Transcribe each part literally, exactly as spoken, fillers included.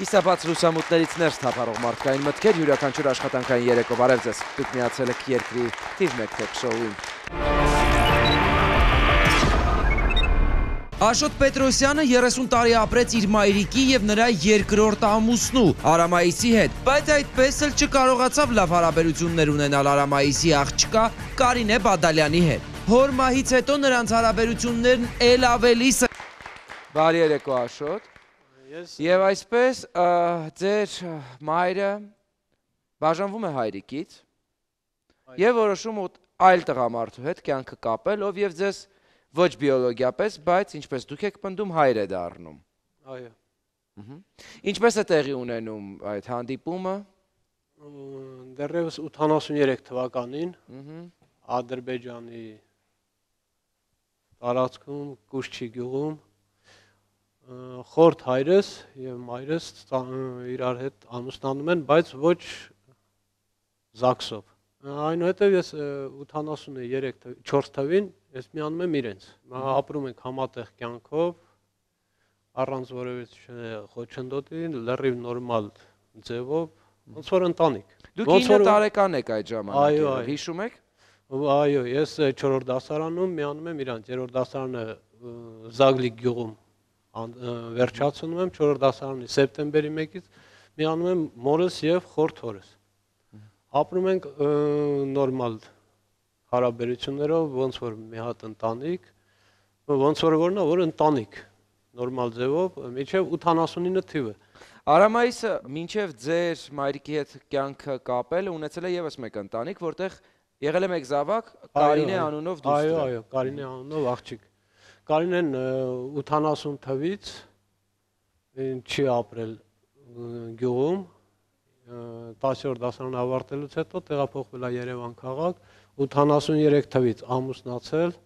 Ծակիսաբաց լուսամուտներից ներս թափառող մարդկային մտքեր յուրաքանչյուր աշխատանքային երեկո։ Բարև ձեզ։ Դուք միացել եք երկրի թիվ մեկ թոք շոուին։ Աշոտ Պետրոսյանը երեսուն տարի ապրեց իր մայրիկի եւ նրա երկրորդ ամուսնու Արամայիսի հետ, բայց այդպես էլ չկարողացավ լավ հարաբերություններ ունենալ Արամայիսի աղջկա Կարինե Բադալյանի հետ։ Հոր մահից հետո նրանց հարաբերություններն էլ ավելի ս... Բարի երեկո Աշոտ։ Եվ այսպես ձեր մայրը բաժանվում է հայրիկից եւ որոշում այլ տղամարդու հետ կյանքը կապել, ով եւ ձեզ ոչ բիոլոգիապես, բայց ինչպես դուք եք պնդում, հայր է դառնում։ Այո։ Ինչպես է տեղի ունենում այդ հանդիպումը։ Դեռևս ութանասուներեք թվականին Ադրբեջանի տարածքում Կուշչի գյուղում խորթ հայրս եւ մայրս իրար հետ ամուսնանում են, բայց ոչ զաքսով։ Այնուհետև ես ութանասուներեք չորս թվին ես միանում եմ իրենց։ Ապրում ենք համատեղ կյանքով, առանց որևէ խոչընդոտի, լրիվ նորմալ ձևով, ոնց որ ընտանիք։ Դուք ինը տարեկան եք այդ ժամանակ, հիշում եք։ Այո, ես չորրորդ դասարանում միանում եմ իրանց, երրորդ դասարանը Զագլիկ գյուղում վերջացնում եմ, չորրորդ դասարանի սեպտեմբերի մեկից միանում եմ մորս եւ խորթ հորս։ Ապրում ենք նորմալ հարաբերություններով, ոնց որ մի հատ ընտանիք, ոնց որ որնա, որ ընտանիք, նորմալ ձևով, մինչեւ ութանասունինը թիվը։ Արամայիսը մինչեւ ձեր մայրիկի հետ կյանքը կապել ունեցել է եւս մեկ ընտանիք, որտեղ եղել է մեկ զավակ, Կարինե անունով դուստր։ Այո, այո, Կարինե անունով աղջիկ։ Կարինեն ութանասուն թվից չի ապրել գյուղում, տասերորդ դասարան ավարտելուց հետո տեղափոխվել է Երևան քաղաք, ութանասուներեք թվից ամուսնացել,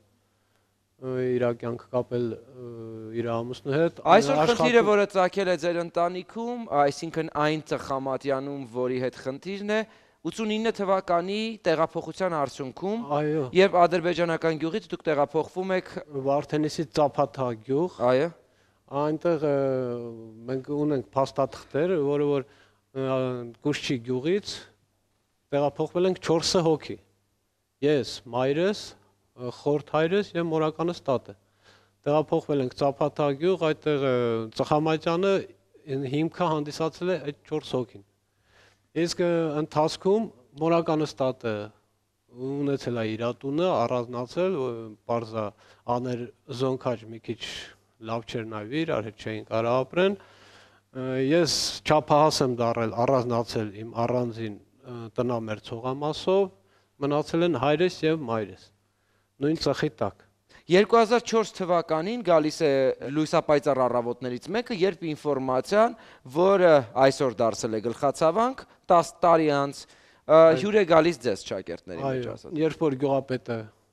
իր կյանքը կապել իր ամուսնու հետ։ Այսօր խնդիրը, որը ծագել է ձեր ընտանիքում, այսինքն այն ծխամատյանում, որի հետ խնդիրն է, ութսունինը թվականի տեղափոխության արդյունքում եւ ադրբեջանական գյուղից դուք տեղափոխվում եք Վարդենիսի Ծափաթա գյուղ։ Այո։ Այնտեղ մենք ունենք փաստաթղթեր, որը որ Կուշչի գյուղից տեղափոխվել ենք չորս հոգի։ Ես, մայրս, խորթ հայրս եւ մորականս տատը։ Տեղափոխվել ենք Ծափաթա գյուղ, այդտեղ ծխամատյանը հիմքը հանդիսացել է այդ չորս հոգին։ Իսկ ընթացքում մորականս տատը ունեցել է իր տունը, առանձնացել, պարզա աներ զոնքաչ մի քիչ լավ չէր նայվի, իրար հետ չէին կարող ապրեն։ Ես չափահաս եմ դառել, առանձնացել իմ առանձին տնամեր ցողամասով, մնացել են հայրս եւ մայրս։ Նույն ծխի տակ։ երկու հազար չորս թվականին գալիս է լույսապայծառ առավոտներից մեկը, երբ ինֆորմացիան, որը այսօր դարձել է գլխացավանք, տասը տարի անց հյուր է գալիս ձեզ շակերտների մեջ ասած։ Երբ որ գյուղապետը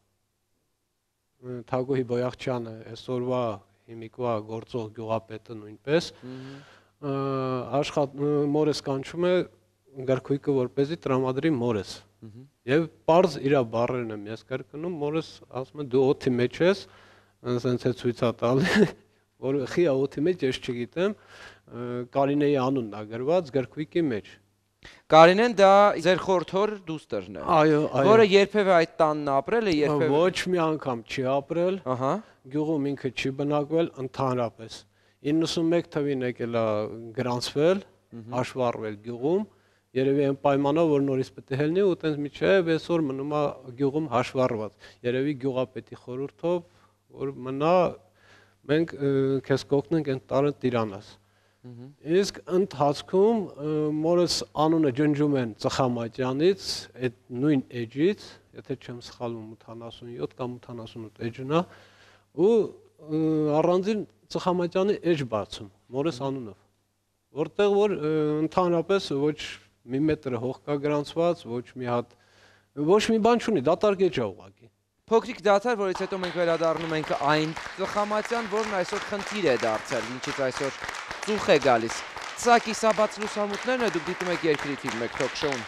Թագուհի Բոյախչյանը, այսօրվա հիմիկվա գործող գյուղապետը նույնպես, աշխատում մորս կանչում է գրքույկը որպեսզի տրամադրի մորս։ Եվ պարզ իրա բառերն եմ ես կրկնում, մորս ասում է դու օդի մեջ ես, ասենց է ցույցա տալի, որ խիա օդի մեջ ես չգիտեմ, Կարինեի անունն է գրված գրքույկի մեջ։ Կարինեն դա ձեր խորթոր դուստերն է։ Այո, այո։ Որը երբևէ այդ տանն ապրել է, երբևէ ոչ մի անգամ չի ապրել, ահա, գյուղում ինքը չի բնակվել ընդհանրապես։ իննսունմեկ թվին եկել է գրանցվել, հաշվառվել գյուղում, երևի այն պայմանով, որ նորից պետք է ելնի ու տենց միջև այսօր մնում է գյուղում հաշվառված։ Երևի գյուղապետի խորհրդով, որ մնա մենք քեզ կօգնենք այն տարը տիրանաս։ Իսկ ընթացքում մորս անունը ջնջում են Ծխամատյանից, այդ նույն էջից, եթե չեմ սխալվում ութանասունյոթ կամ ութանասունութ էջն է, ու առանձին Ծխամատյանի էջ բացում, մորս անունով, որտեղ որ ընդհանրապես ոչ մի մետր հող կա գրանցված, ոչ մի հատ, ոչ մի բան չունի, դատարկ էջ է ուղղակի։ Փոքրիկ դադար, որից հետո մենք վերադառնում ենք այն Ծխամատյան, որն այսօր խնդիր է դարձել, ինչից այսօր ծուխ է գալիս։ Ծակիսաբաց լուսամուտներն է, դուք դիտում եք երկրի թիվ մեկ թոք շոուն։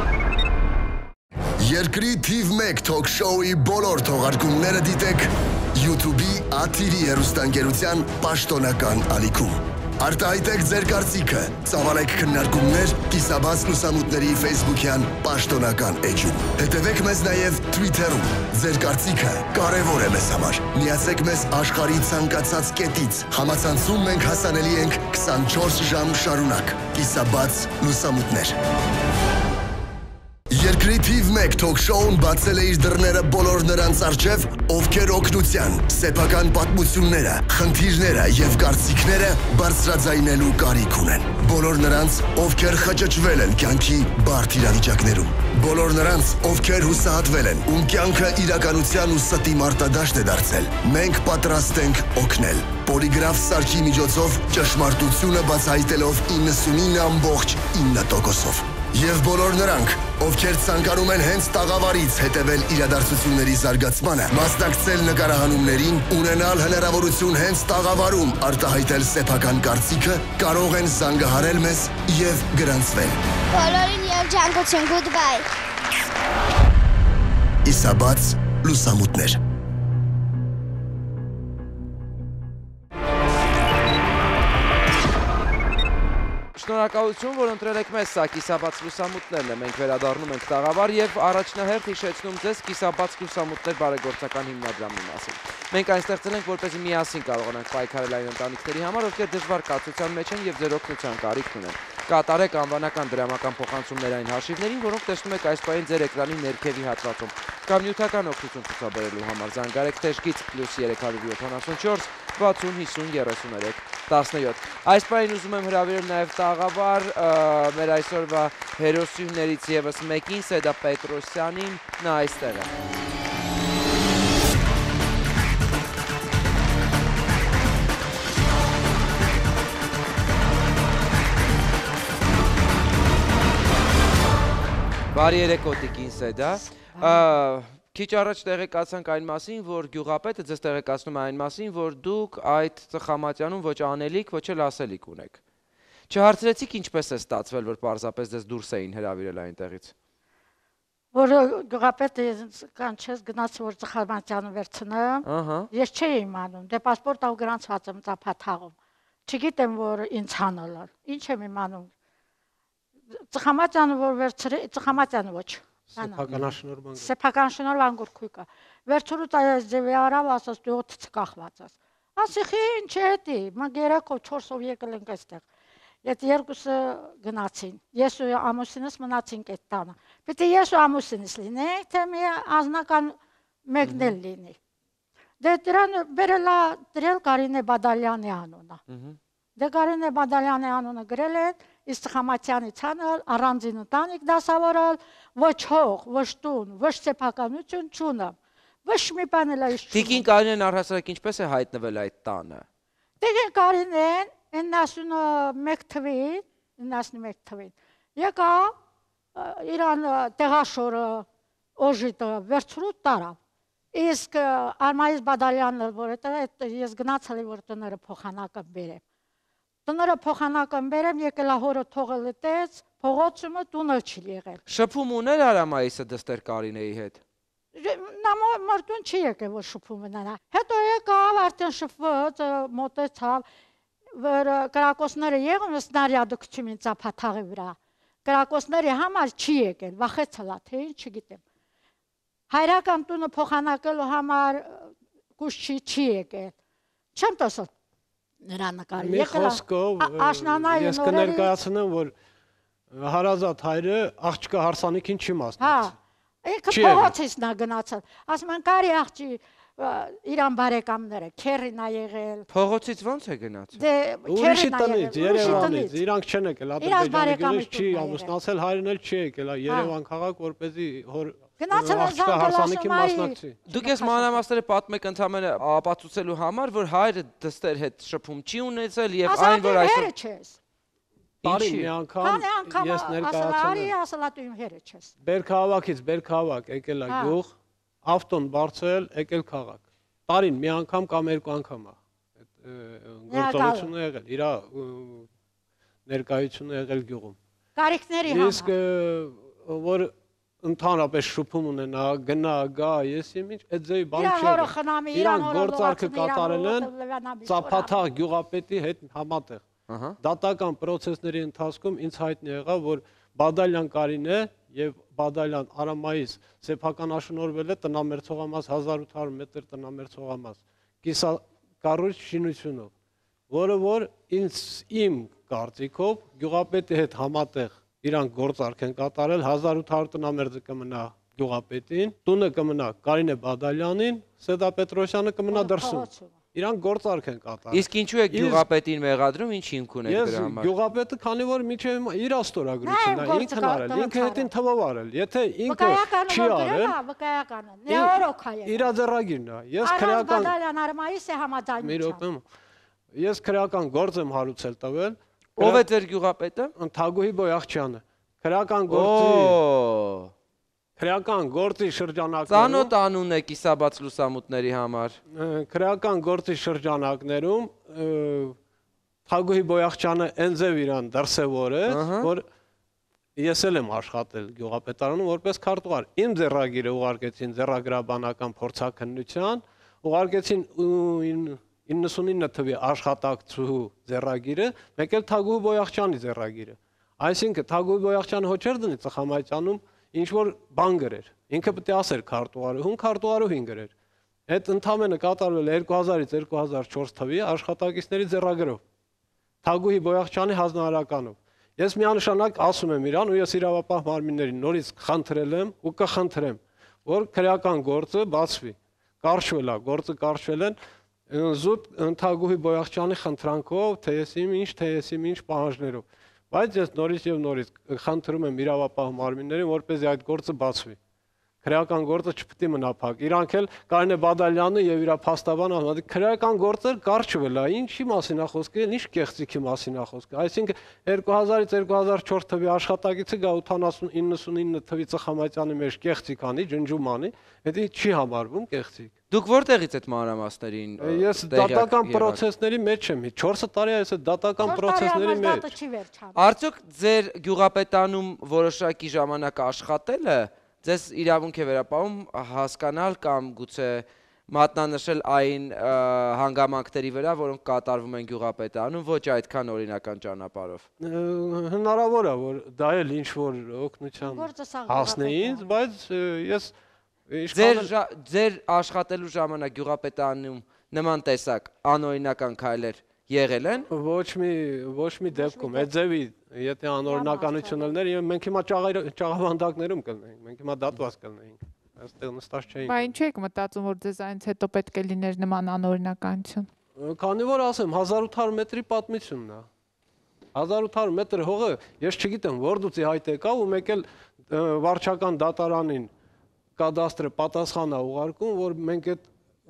Երկրի թիվ մեկ թոք շոուի բոլոր թողարկումները դիտեք YouTube-ի Աթիրի հեռուստաընկերության պաշտոնական ալիքում։ Արտահայտեք ձեր կարծիքը, ծավալեք քննարկումներ կիսաբաց լուսամուտների Facebook-յան պաշտոնական էջում։ Հետևեք մեզ նաև Twitter-ում։ Ձեր կարծիքը կարևոր է մեզ համար։ Միացեք մեզ աշխարհի ցանկացած կետից։ Համացանցում մենք հասանելի ենք քսանչորս ժամ շարունակ։ Կիսաբաց լուսամուտներ։ Երկրի թիվ մեկ թոք-շոուն բացել է իր դռները բոլոր նրանց առջև, ովքեր օգնության, սեփական պատմությունները, խնդիրները եւ կարծիքները բարձրաձայնելու կարիք ունեն։ Բոլոր նրանց, ովքեր խճճվել են կյանքի բարդ իրավիճակներում։ Բոլոր նրանց, ովքեր հուսահատվել են, ում կյանքը իրականության ու ստի մարտադաշտ է դարձել։ Մենք պատրաստ ենք օգնել։ Պոլիգրաֆ սարքի միջոցով ճշմարտությունը բացահայտելով իննսունինը ամբողջ ինը տոկոսով։ Եվ բոլոր նրանք, ովքեր ցանկանում են հենց տաղավարից հետևել իրադարձությունների զարգացմանը, մասնակցել նկարահանումներին, ունենալ հնարավորություն հենց տաղավարում արտահայտել սեփական կարծիքը, կարող են զանգահարել մեզ եւ գրանցվել։ Բոլորին երջանկություն, goodbye։ Կիսաբաց լուսամուտներ։ Շնորհակալություն, որ ընտրել եք մեզ, սա կիսաբաց լուսամուտներն է, մենք վերադառնում ենք տաղավար եւ առաջնահերթ հիշեցնում ձեզ կիսաբաց լուսամուտներ բարեգործական հիմնադրամի մասին։ Մենք այն ստեղծել ենք, որպեսզի միասին կարողանանք պայքարել այն ընտանիքների համար, ովքեր դժվար կացության մեջ են եւ ձեր օգնության կարիք ունեն։ Կատարեք անվանական դրամական փոխանցումներ այն հաշիվներին, որոնք տեսնում եք այս պահին ձեր էկրանի ներքևի հատվածում։ Կամ նյութական օգնություն ցուցաբերելու համար զանգարեք թեժգից պլյուս երեք հարյուր յոթանասունչորս վաթսուն հիսուն երեսուներեք տասնյոթ։ Այս պահին ուզում եմ հրավիրել նաև տաղավար մեր այսօրվա հերոսուհիներից եւս մեկին, Սեդա Պետրոսյանին, նա այստեղ է։ Բարի երեկո տիկին Սեդա։ Քիչ առաջ տեղեկացանք այն մասին, որ գյուղապետը ձեզ տեղեկացնում է այն մասին, որ դուք այդ ծխամատյանում ոչ անելիք, ոչ էլ ասելիք ունեք։ Չհարցրեցիք ինչպես է ստացվել, որ պարզապես ձեզ դուրս էին հրավիրել այնտեղից։ Որ գյուղապետը կանչեց գնաց որ ծխամատյանը վերցնեմ, ես չէի իմանում, դե պասպորտ ավ գրանցված եմ ծափաթաղում։ Չգիտեմ որ ինձ հանալալ։ Ինչ եմ իմանում։ Ծխամատյանը որ վերցրի, ծխամատյանը ոչ։ Սեփականաշնորհման Սեփականաշնորհման գորքույկը։ Վերցրուց այս ձևի արավ ասած դու օդից կախված ես։ Ասի ինչ է դի, մենք երեքով չորսով եկել ենք այստեղ։ Այդ երկուսը գնացին։ Ես ու ամուսինս մնացինք այդ տանը։ Պետք է ես ու ամուսինս լինենք, թե մի ազնական մեկն էլ լինի։ Դե դրան բերելա դրել Կարինե Բադալյանի անունը։ Դե Կարինե Բադալյանի անունը գրել են, իսկ Ծխամատյանի ցանել, առանձին ընտանիք դասավորել, ոչ հող, ոչ տուն, ոչ սեփականություն չունեմ։ Ոչ մի բան էլ այս չունեմ։ Տիկին Կարինեն առհասարակ ինչպես է հայտնվել այդ տանը։ Տիկին Կարինեն իննասունմեկ թվին, իննասունմեկ թվին, եկա իրան տեղաշորը օժիտը վերցրու տարավ։ Իսկ Արմայիս Բադալյանն որ այդ ես գնացել եմ որ տները փոխանակը բերեմ։ Տները փոխանակը բերեմ եկելա հորը թողել էտեց, փողոցումը տունը չի եղել։ Շփում ուներ Արամայիսը դստեր Կարինեի հետ։ Նա մարդուն չի եկել որ շփում ունենա։ Հետո եկավ արդեն շփվեց, մոտեցավ, որ կրակոցները եղան սնարյադը քչում ինձ ծափաթաղի վրա։ Կրակոցների համար չի եկել, վախեցել է, թե ինչ չգիտեմ։ Հայրական տունը փոխանակելու համար կուշ չի չի եկել։ Չեմ տեսել նրա նկարը։ Մի խոսքով ես կներկայացնեմ, որ հարազատ հայրը աղջկա հարսանիքին չի մասնակցել։ Հա, ինքը փողոցից նա գնացել։ Ասում են կարի աղջի իրան բարեկամները, քերին ա եղել։ Փողոցից ո՞նց է գնացել։ Դե ուրիշի տնից, Երևանից, իրանք չեն եկել, Ադրբեջանի չի ամուսնացել, հայրն էլ չի եկել, Երևան քաղաք, որպեսզի հոր աղջկա հարսանիքին մասնակցի։ Դուք ես մանրամասները պատմեք ընդհանրապես ապացուցելու համար, որ հայրը դստեր հետ շփում չի ունեցել եւ այն որ այսօր Տարին մի անգամ ես ներկայացնում եմ։ Ասալա դու իմ հերը չես։ Բերքահավաքից Բերքահավաք եկել է գյուղ, ավտոն բարձել, եկել քաղաք։ Տարին մի անգամ կամ երկու անգամ է այդ գործողությունը եղել, իր ներկայությունը եղել գյուղում։ Կարիքների համար։ Իսկ որ ընդհանրապես շփում ունենա, գնա, գա, ես ինչ, այդ ձեւի բան Իրան չի հորը եղել։ խնամի, իրան Իրան հորը գործարքը լողացնի, իրան կատարել են հորը լվանաբի Ծափաթաղ գյուղապետի հետ համատեղ։ Ահա։ Դատական process-ների ընթացքում ինձ հայտնի եղավ, որ Բադալյան Կարինե եւ Բադալյան Արամայիս սեփական աշնորհվել է տնամերձողամաս հազար ութ հարյուր մետր տնամերձողամաս կիսակառույց շինությունով, որը որ ինձ իմ կարծիքով գյուղապետի հետ համատեղ իրանք գործարք են կատարել, հազար ութ հարյուր տնամերձը կմնա գյուղապետին, տունը կմնա Կարինե Բադալյանին, Սեդա Պետրոսյանը կմնա դրսում։ Իրանք գործարք են կատարել։ Իսկ ինչու է գյուղապետին մեղադրում, ինչ հիմք ունեք Ես դրա համար։ գյուղապետը քանի որ միջև իր ստորագրությունն է, ինքն արել, ինքը հետին թվով արել։ Եթե ինքը չի արել, վկայականը, նեորոքա է։ իր ձեռագիրն է։ Ես քրեական Բադալյան Արմայիս է համաձայնություն։ մի րոպե։ Ես քրեական գործ եմ հարուցել տվել։ Ո՞վ է ձեր գյուղապետը։ Թագուհի Բոյախչյանը։ Քրեական գործի Օ, քրեական գործի շրջանակներում ծանոթ անուն է կիսաբաց լուսամուտների համար։ Քրեական գործի շրջանակներում Թագուհի Բոյախչյանը այնձև իրան դրսևորեց, որ ես էլ եմ աշխատել գյուղապետարանում որպես քարտուղար։ Իմ ձեռագիրը ուղարկեցին ձեռագրաբանական փորձաքննության, ուղարկեցին իննսունինը թվի աշխատակցու ձեռագիրը, մեկ էլ Թագուհի Բոյախչյանի ձեռագիրը։ Այսինքն Թագուհի Բոյախչյանը հոչեր դնի ծխամայցանում ինչ որ բան գրեր։ Ինքը պետք է ասեր քարտուղարուհուն, քարտուղարուհին գրեր։ Այդ ընդամենը կատարվել է երկու հազարից երկու հազար չորս թվի աշխատակիցների ձեռագրով։ Թագուհի Բոյախչյանի հանձնարարականով։ Ես միանշանակ ասում եմ իրան ու ես իրավապահ մարմիններին նորից խնդրել եմ ու կխնդրեմ, որ քրեական գործը բացվի։ Կարճվել է, գործը կարճվել են զուտ Թագուհի Բոյախչյանի խնդրանքով, թե ես իմ ինչ, թե ես իմ ինչ պահանջներով։ Բայց ես նորից եւ նորից խնդրում եմ իրավապահ մարմիններին, որպեսզի այդ գործը բացվի։ Քրեական գործը չպետք է մնա փակ։ Իրանք էլ Կարինե Բադալյանը եւ իր փաստաբանը ասում են, քրեական գործը կարճվել է, ինչի մասին է խոսքը, ինչ կեղծիքի մասին է խոսքը։ Այսինքն երկու հազարից երկու հազար չորս թվի աշխատակիցը գա ութանասուն իննսունինը թվի ծխամայցյանի մեջ կեղծիկ անի, ջնջում անի, դա չի համարվում կեղծիկ։ Դուք որտեղից այդ մանրամասներին Ես դատական process-ների մեջ եմ, չորս տարի է այս դատական process-ների մեջ։ Արդյոք ձեր գյուղապետանում որոշակի ժամանակ աշխատելը ձեզ իրավունք է վերապահում հասկանալ կամ գուցե մատնանշել այն հանգամանքների վրա, որոնք կատարվում են գյուղապետանում, ոչ այդքան օրինական ճանապարհով։ Հնարավոր է, որ դա էլ ինչ որ օգնության հասնի ինձ, բայց ես Ձեր ձեր աշխատելու ժամանակ գյուղապետանում նման տեսակ անօրինական քայլեր եղել են։ Ոչ մի ոչ մի դեպքում, այդ ձևի, եթե անօրինականություն լիներ, մենք հիմա ճաղավանդակներում կլինեինք, մենք հիմա դատված կլինեինք, այստեղ նստած չէինք։ Բայց ինչու եք մտածում, որ ձեզ այնց հետո պետք է լիներ նման անօրինականություն։ Քանի որ ասեմ, հազար ութ հարյուր մետրի պատմությունն է։ հազար ութ հարյուր մետր հողը, ես չգիտեմ, որտուց հայտ եկավ ու մեկ էլ վարչական դատարանին կադաստրը պատասխան է ուղարկում, որ մենք այդ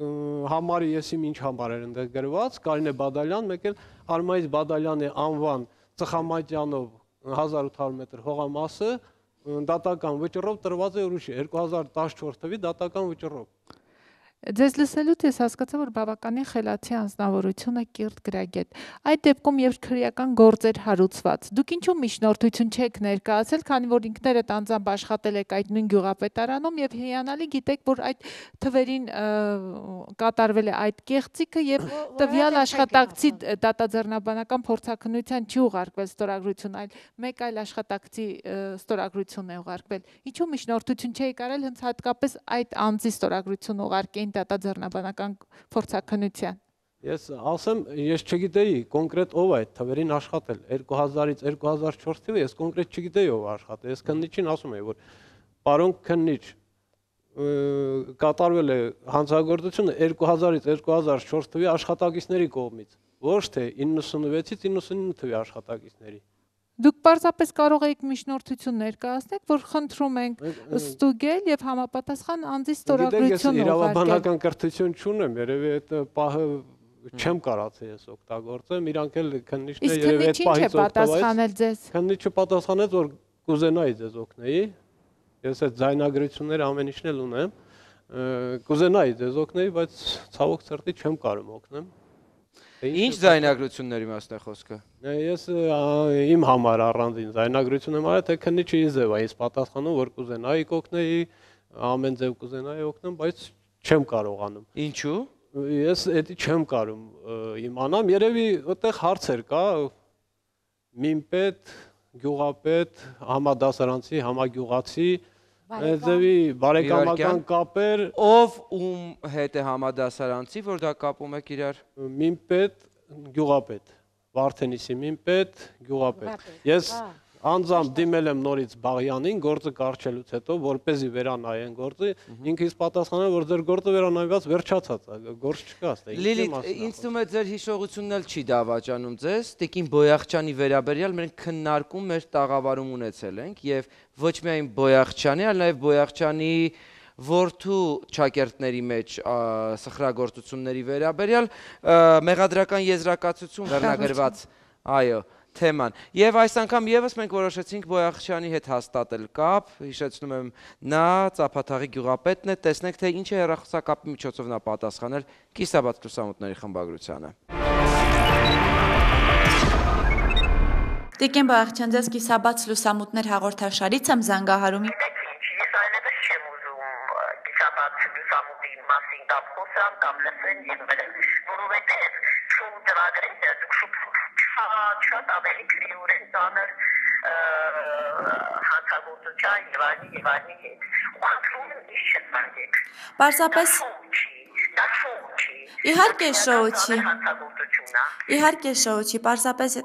համարի ես իմ ինչ համար էր ընդեղ գրված, Կարինե Բադալյան, մեկ էլ Արմայիս Բադալյանի անվան Ծխամայցյանով հազար ութ հարյուր մետր հողամասը դատական վճռով տրված է ուրիշ երկու հազար տասնչորս թվի դատական վճռով։ Ձեզ լսելուց ես հասկացա, որ բավականին խելացի անձնավորությունը կիրթ գրագետ։ Այդ դեպքում երբ քրեական գործ էր հարուցված, դուք ինչու միջնորդություն չեք ներկայացել, քանի որ ինքներդ անձամբ աշխատել եք այդ նույն գյուղապետարանում եւ հիանալի գիտեք, որ այդ թվերին կատարվել է այդ կեղծիքը եւ տվյալ աշխատակցի դատաձեռնաբանական փորձաքննության չի ուղարկվել ստորագրություն, այլ մեկ այլ աշխատակցի ստորագրություն է ուղարկվել։ Ինչու միջնորդություն չէի կարել հենց հատկապես այդ անձի ստորագրություն ուղարկեին դատաձեռնաբանական փորձաքննության։ Ես ասեմ, ես չգիտեի կոնկրետ ով է այդ թվերին աշխատել։ երկու հազարից երկու հազար չորս թվի ես կոնկրետ չգիտեի ով աշխատել։ Ես քննիչին ասում եի, որ պարոն քննիչ կատարվել է հանցագործությունը երկու հազարից երկու հազար չորս թվի աշխատակիցների կողմից, ոչ թե իննսունվեցից իննսունինը թվի աշխատակիցների։ Դուք պարզապես կարող եք միջնորդություն ներկայացնել, որ խնդրում ենք ստուգել եւ համապատասխան անձի ստորագրություն ուղարկել։ Իրավաբանական կրթություն չունեմ, երևի այդ պահը չեմ կարացել ես օգտագործեմ, իրանք էլ քննիչները երևի այդ պահից օգտվեց։ Քննիչը պատասխանեց, որ կուզենայի ձեզ օգնեի։ Ես այդ ձայնագրությունները ամեն ինչն էլ ունեմ։ Կուզենայի ձեզ օգնեի, բայց ցավոք սրտի չեմ կարող օգնեմ։ Ինչ ձայնագրությունների մասն է խոսքը։ Ես իմ համար առանձին զայնագրություն եմ արել, թե քննիչի ձև է ինձ պատասխանում, որ կուզենայի կօգնեի, ամեն ձև կուզենայի օգնեմ, բայց չեմ կարողանում։ Ինչու՞։ Ես էդի չեմ կարում իմանամ, երևի այդտեղ հարցեր կա, մինպետ, գյուղապետ, համադասարանցի, համագյուղացի, ձևի բարեկամական կապեր։ Ով ում հետ է համադասարանցի, որ դա կապում եք իրար։ Մինպետ, գյուղապետ, Վարդենիսի մինպետ, գյուղապետ։ Ես անձամբ դիմել եմ նորից Բաղյանին գործը կարճելուց հետո, որպեսզի վերանայեն գործը, ինքը ինձ պատասխանել, որ ձեր գործը վերանայված վերջացած է, գործ չկա, այստեղ։ Լիլիթ, ինձ թվում է ձեր հիշողությունն էլ չի դավաճանում ձեզ, Տիկին Բոյախչյանի վերաբերյալ մենք քննարկում մեր տաղավարում ունեցել ենք եւ ոչ միայն Բոյախչյանի, այլ նաեւ Բոյախչյանի որդու ճակերտների մեջ սխրագործությունների վերաբերյալ մեղադրական եզրակացություն վերնագրված, այո, թեման։ Եվ այս անգամ եւս մենք որոշեցինք Բոյախչյանի հետ հաստատել կապ, հիշեցնում եմ, նա Ծափաթաղի գյուղապետն է, տեսնենք թե ինչ է հեռախոսակապի միջոցով նա պատասխանել Կիսաբաց լուսամուտների խմբագրությանը։ Տիկին Բոյախչյան, ձեզ Կիսաբաց լուսամուտներ հաղորդաշարից եմ զանգահարում։ Ես այլևս չեմ ուզում Կիսաբաց լուսամուտի մասին կամ խոսալ կամ լսել եւ վերել, որովհետեւ շոու դրագրերը դուք շատ ավելի քրեորեն ծանր հանցագործության եւ այլն եւ այլնի հետ։ Ու խնդրում եմ ինչ չսանեք։ Պարզապես դա շոու չի։ Իհարկե շոու չի։ Հանցագործությունն է։ Իհարկե շոու չի, պարզապես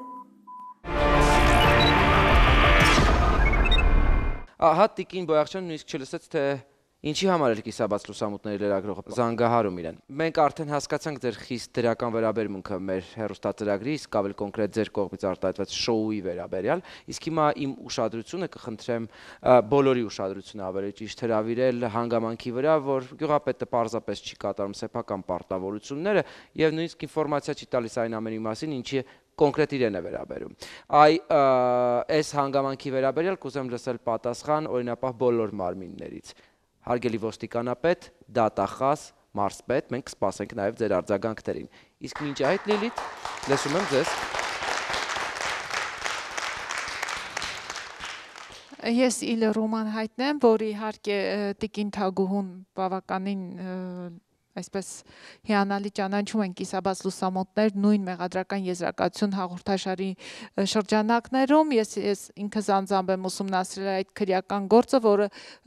Ահա Տիկին Բոյախչյանը նույնիսկ չլսեց, թե ինչի համար էր Կիսաբաց լուսամուտների լրագրողը զանգահարում իրեն։ Մենք արդեն հասկացանք ձեր խիստ դրական վերաբերմունքը մեր հեռուստածրագրի, իսկ ավելի կոնկրետ ձեր կողմից արտահայտված շոուի վերաբերյալ, իսկ հիմա իմ ուշադրությունը կխնդրեմ բոլորի ուշադրությունը ավելի ճիշտ հրավիրել հանգամանքի վրա, որ գյուղապետը պարզապես չի կատարում սեփական պարտավորությունները եւ նույնիսկ ինֆորմացիա չի տալիս այն ամենի մասին, ինչի կոնկրետ իրեն է վերաբերում։ Այ այս հանգամանքի վերաբերյալ կուզեմ լսել պատասխան օրինապահ բոլոր մարմիններից։ Հարգելի ոստիկանապետ, դատախազ, մարզպետ, մենք կսպասենք նաև ձեր արձագանքներին։ Իսկ մինչ այդ Լիլիթ, լսում եմ ձեզ։ Ես իլրուման հայտնեմ, որ իհարկե Տիկին Թագուհուն բավականին այսպես հիանալի ճանաչում են Կիսաբաց լուսամուտներ նույն մեղադրական եզրակացություն հաղորդաշարի շրջանակներում, ես ես ինքս անձամբ եմ ուսումնասիրել այդ քրեական գործը, որը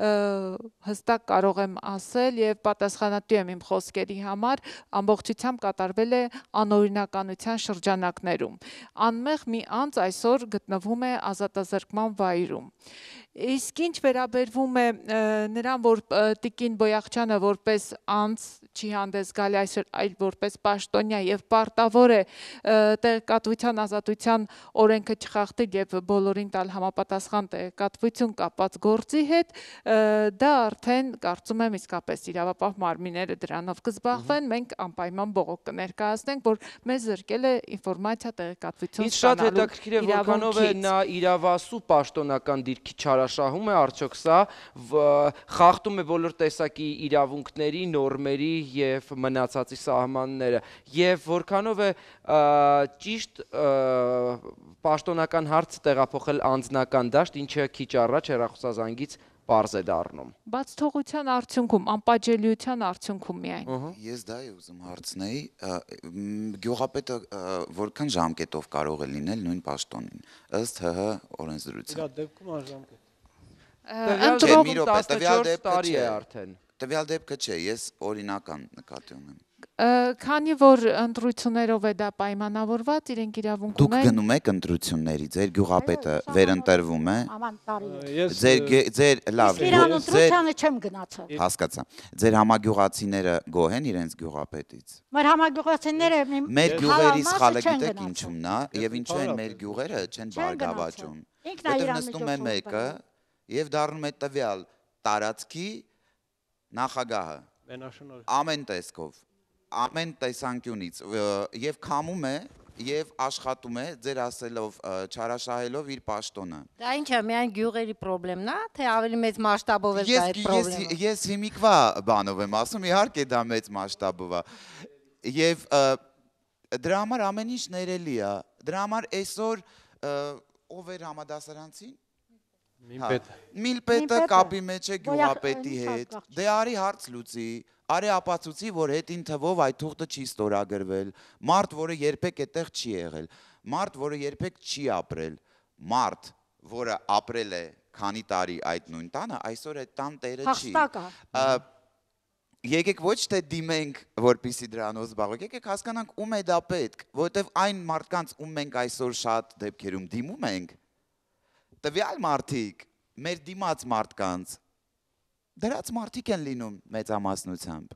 հստակ կարող եմ ասել եւ պատասխանատու եմ իմ խոսքերի համար, ամբողջությամբ կատարվել է անօրինականության շրջանակներում։ Անմեղ մի անձ այսօր գտնվում է ազատազրկման վայրում։ Իսկ ինչ վերաբերվում է նրան, որ Տիկին Բոյախչյանը որպես անձ չի հանդես գալի այսօր, այլ որպես պաշտոնյա եւ պարտավոր է տեղեկատվության ազատության օրենքը չխախտել եւ բոլորին տալ համապատասխան տեղեկատվություն կապված գործի հետ, դա արդեն կարծում եմ իսկապես իրավապահ մարմինները դրանով կզբաղվեն, մենք անպայման բողոք կներկայացնենք, որ մեզ զրկել է ինֆորմացիա տեղեկատվություն Ինչ շատ հետաքրքիր է, որքանով է նա իրավասու պաշտոնական դիրքի չարաշահում է, արդյոք սա խախտում է բոլոր տեսակի իրավունքների, նորմերի եւ մնացածի սահմանները եւ որքանով է ճիշտ պաշտոնական հարց տեղափոխել անձնական դաշտ, ինչը քիչ առաջ հեռախոսազանգից պարզ է դառնում։ Բացթողության արդյունքում, անպատժելիության արդյունքում միայն։ Ես դա եմ ուզում հարցնեի, գյուղապետը որքան ժամկետով կարող է լինել նույն պաշտոնին, ըստ ՀՀ օրենսդրության։ Իրա դեպքում անժամկետ։ Ընտրողում տասնչորս տարի է արդեն։ Տվյալ դեպքը չէ, ես օրինական նկատի ունեմ։ Քանի որ ընտրություններով է դա պայմանավորված, իրենք իրավունք ունեն։ Դուք ունեն։ գնում եք ընտրությունների, ձեր գյուղապետը վերընտրվում է։ Աման տարի։ Ձեր ձեր լավ, Իրան ընտրությանը չեմ գնացել։ Հասկացա։ Ձեր համագյուղացիները գոհ են իրենց գյուղապետից։ Մեր համագյուղացիները մեր գյուղերի սխալը գիտեք ինչումն է, եւ ինչու են մեր գյուղերը չեն բարգավաճում։ Որտեղ նստում է մեկը եւ դառնում է տվյալ տարածքի նախագահը։ Ամեն տեսքով, ամեն տեսանկյունից եւ քամում է եւ աշխատում է ձեր ասելով չարաշահելով իր պաշտոնը։ Դա ինչ է, միայն գյուղերի խնդիրն է, թե ավելի մեծ մասշտաբով է դա այդ խնդիրը։ Ես հիմիկվա բանով եմ ասում, իհարկե դա մեծ մասշտաբով է։ Եվ դրա համար ամեն ինչ ներելի է։ Դրա համար այսօր ով էր համադասարանցին։ Միլպետը։ Միլպետը կապի մեջ է գյուղապետի հետ։ Դե արի հարց լուծի, արի ապացուցի, որ հետին թվով այդ թուղթը չի ստորագրվել։ Մարդ, որը երբեք այդտեղ չի եղել, մարդ, որը երբեք չի ապրել, մարդ, որը ապրել է քանի տարի այդ նույն տանը, այսօր այդ տան տերը չի։ Եկեք ոչ թե դիմենք, որպեսզի դրանով զբաղվենք, եկեք հասկանանք ում է դա պետք, որովհետև այն մարդկանց, ում մենք այսօր շատ դեպքերում դիմում ենք, տվյալ մարդիկ, մեր դիմաց մարդկանց, դրած մարդիկ են լինում մեծամասնությամբ։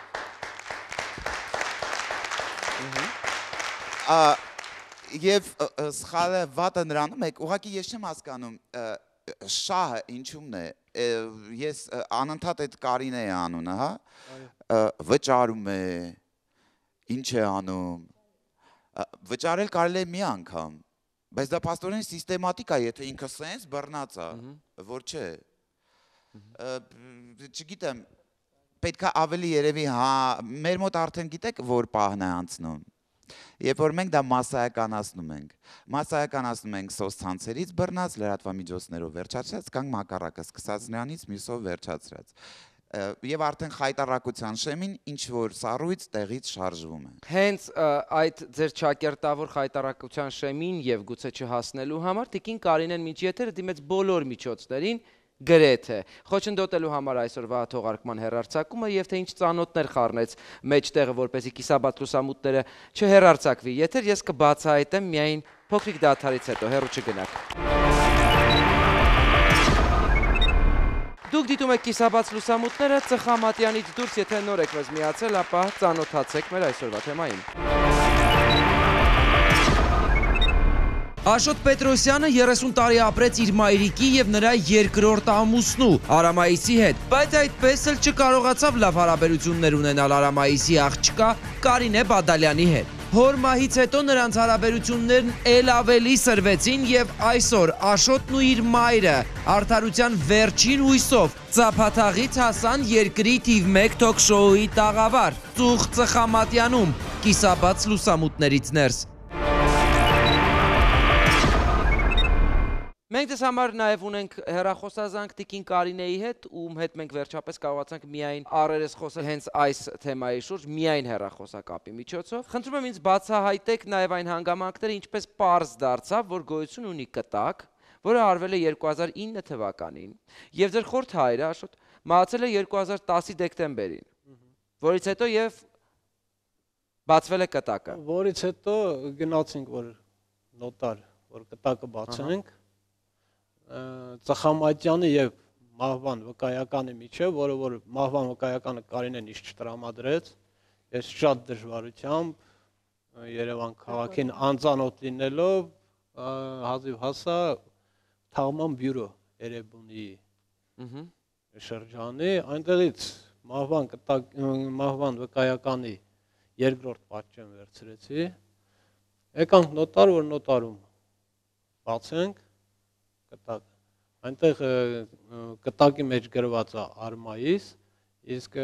Եվ սխալը վատը նրանում եք, ուղղակի ես չեմ հասկանում, շահը ինչումն է, ես անընդհատ այդ Կարինե է անունը, հա, վճարում է, ինչ է անում, վճարել կարելի է մի անգամ, բայց դա փաստորեն սիստեմատիկ է, եթե ինքը սենց բռնած է, որ չէ, չգիտեմ, պետք է ավելի երևի, հա, մեր մոտ արդեն գիտեք, որ պահն է անցնում, երբ որ մենք դա մասսայականացնում ենք, մասսայականացնում ենք սոցցանցերից բռնած, լրատվամիջոցներով վերջացրած, կամ հակառակը սկսած նրանից մյուսով վերջացրած։ Եվ արդեն խայտառակության շեմին ինչ-որ սառույց տեղից շարժվում է։ Հենց այդ ձեր ճակերտավոր խայտառակության շեմին և գուցե չհասնելու համար տիկին Կարինեն մինչ եթերը դիմեց բոլոր միջոցներին գրեթե խոչընդոտելու համար այսօրվա թողարկման հեռարձակումը և թե ինչ ծանոթներ խառնեց մեջտեղը, որպեսզի կիսաբաց լուսամուտները չհեռարձակվի եթեր, ես կբացահայտեմ միայն փոքրիկ դադարից հետո, հեռու չգնաք։ Դուք դիտում եք կիսաբաց լուսամուտները, Ծխամատյանից դուրս, եթե նոր եք մեզ միացել, ապա ծանոթացեք մեր այսօրվա թեմային։ Աշոտ Պետրոսյանը երեսուն տարի ապրեց իր մայրիկի և նրա երկրորդ ամուսնու Արամայիսի հետ, բայց այդպես էլ չկարողացավ լավ հարաբերություններ ունենալ Արամայիսի աղջկա Կարինե Բադալյանի հետ։ Հոր մահից հետո նրանց հարաբերություններն էլ ավելի սրվեցին և այսօր Աշոտն ու իր մայրը արդարության վերջին հույսով ծափաթաղից հասան երկրի թիվ մեկ թոքշոուի տաղավար Ծուխ Ծխամատյանում կիսաբաց լուսամուտներից ներս։ Մենք դες համար նաև ունենք հեռախոսազանգ տիկին Կարինեի հետ, ում հետ մենք վերջապես կարողացանք միայն առերես խոսել հենց այս թեմայի շուրջ, միայն հեռախոսակապի միջոցով։ Խնդրում եմ ինձ բացահայտեք նաև այն հանգամանքները, ինչպես պարզ դարձավ, որ գոյություն ունի կտակ, որը արվել է երկու հազար ինը թվականին, և ձեր խորհրդ հայրը Աշոտ մահացել է երկու հազար տասի դեկտեմբերին, որից հետո և բացվել է կտակը։ Որից հետո գնացինք, որ նոտար, որ կտակը բացենք, Ծխամատյանի և մահվան վկայականի միջև, որը որ մահվան վկայականը Կարինեն իշ չտրամադրեց, ես շատ դժվարությամբ Երևան քաղաքին անծանոթ լինելով հազիվ հասա թաղման բյուրո Էրեբունի շրջանի, այնտեղից մահվան վկայականի երկրորդ պատճեն վերցրեցի, եկանք նոտար, որ նոտարում բացենք կտակ, այնտեղ կտակի մեջ գրված է Արմայիս, իսկ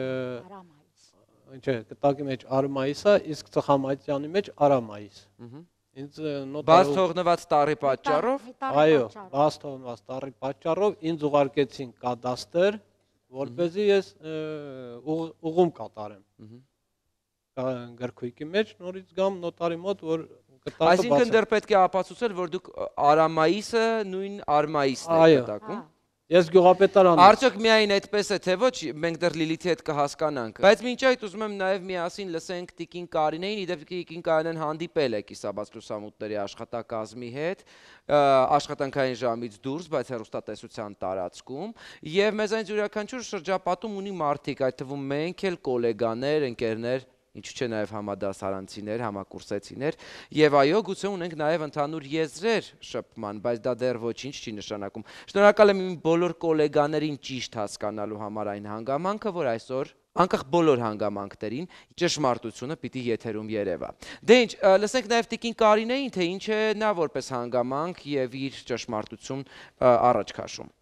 կտակի մեջ Արմայիս է, իսկ Ծխամատյանի մեջ Արամայիս։ Բաց թողնված տարի պատճառով։ Այո, բաց թողնված տարի պատճառով ինձ ուղարկեցին կադաստր, որպեսզի ես ուղում կատարեմ գրքույկի մեջ, նորից գամ նոտարի մոտ, որ Այսինքն դեռ պետք է ապացուցել, որ դուք Արամայիսը նույն Արմայիսն եք կտակում։ Ես գյուղապետարան։ Արդյոք միայն այդպես է, թե ոչ, մենք դեռ Լիլիթի հետ կհասկանանք։ Բայց մինչ այդ ուզում եմ նաև միասին լսենք տիկին Կարինեին, իդեպ տիկին Կարինեն հանդիպել է կիսաբաց լուսամուտների աշխատակազմի հետ, աշխատանքային ժամից դուրս, բայց հեռուստատեսության տարածքում, և մեզանից յուրաքանչյուր շրջապատում ունի մարդիկ, այդ թվում մենք էլ գոլեգաներ, ընկերներ, ինչու չէ նաև համադասարանցիներ, համակուրսեցիներ, և այո, գուցե ունենք նաև ընդհանուր եզրեր շփման, բայց դա դեռ ոչինչ չի նշանակում։ Շնորհակալ եմ իմ բոլոր գոլեգաներին ճիշտ հասկանալու համար այն հանգամանքը, որ այսօր անկախ բոլոր հանգամանքներին ճշմարտությունը պիտի եթերում երևա։ Դե ինչ, լսենք նաև տիկին Կարինեին, թե ինչ է նա որպես հանգամանք և իր ճշմարտություն առաջ քաշում։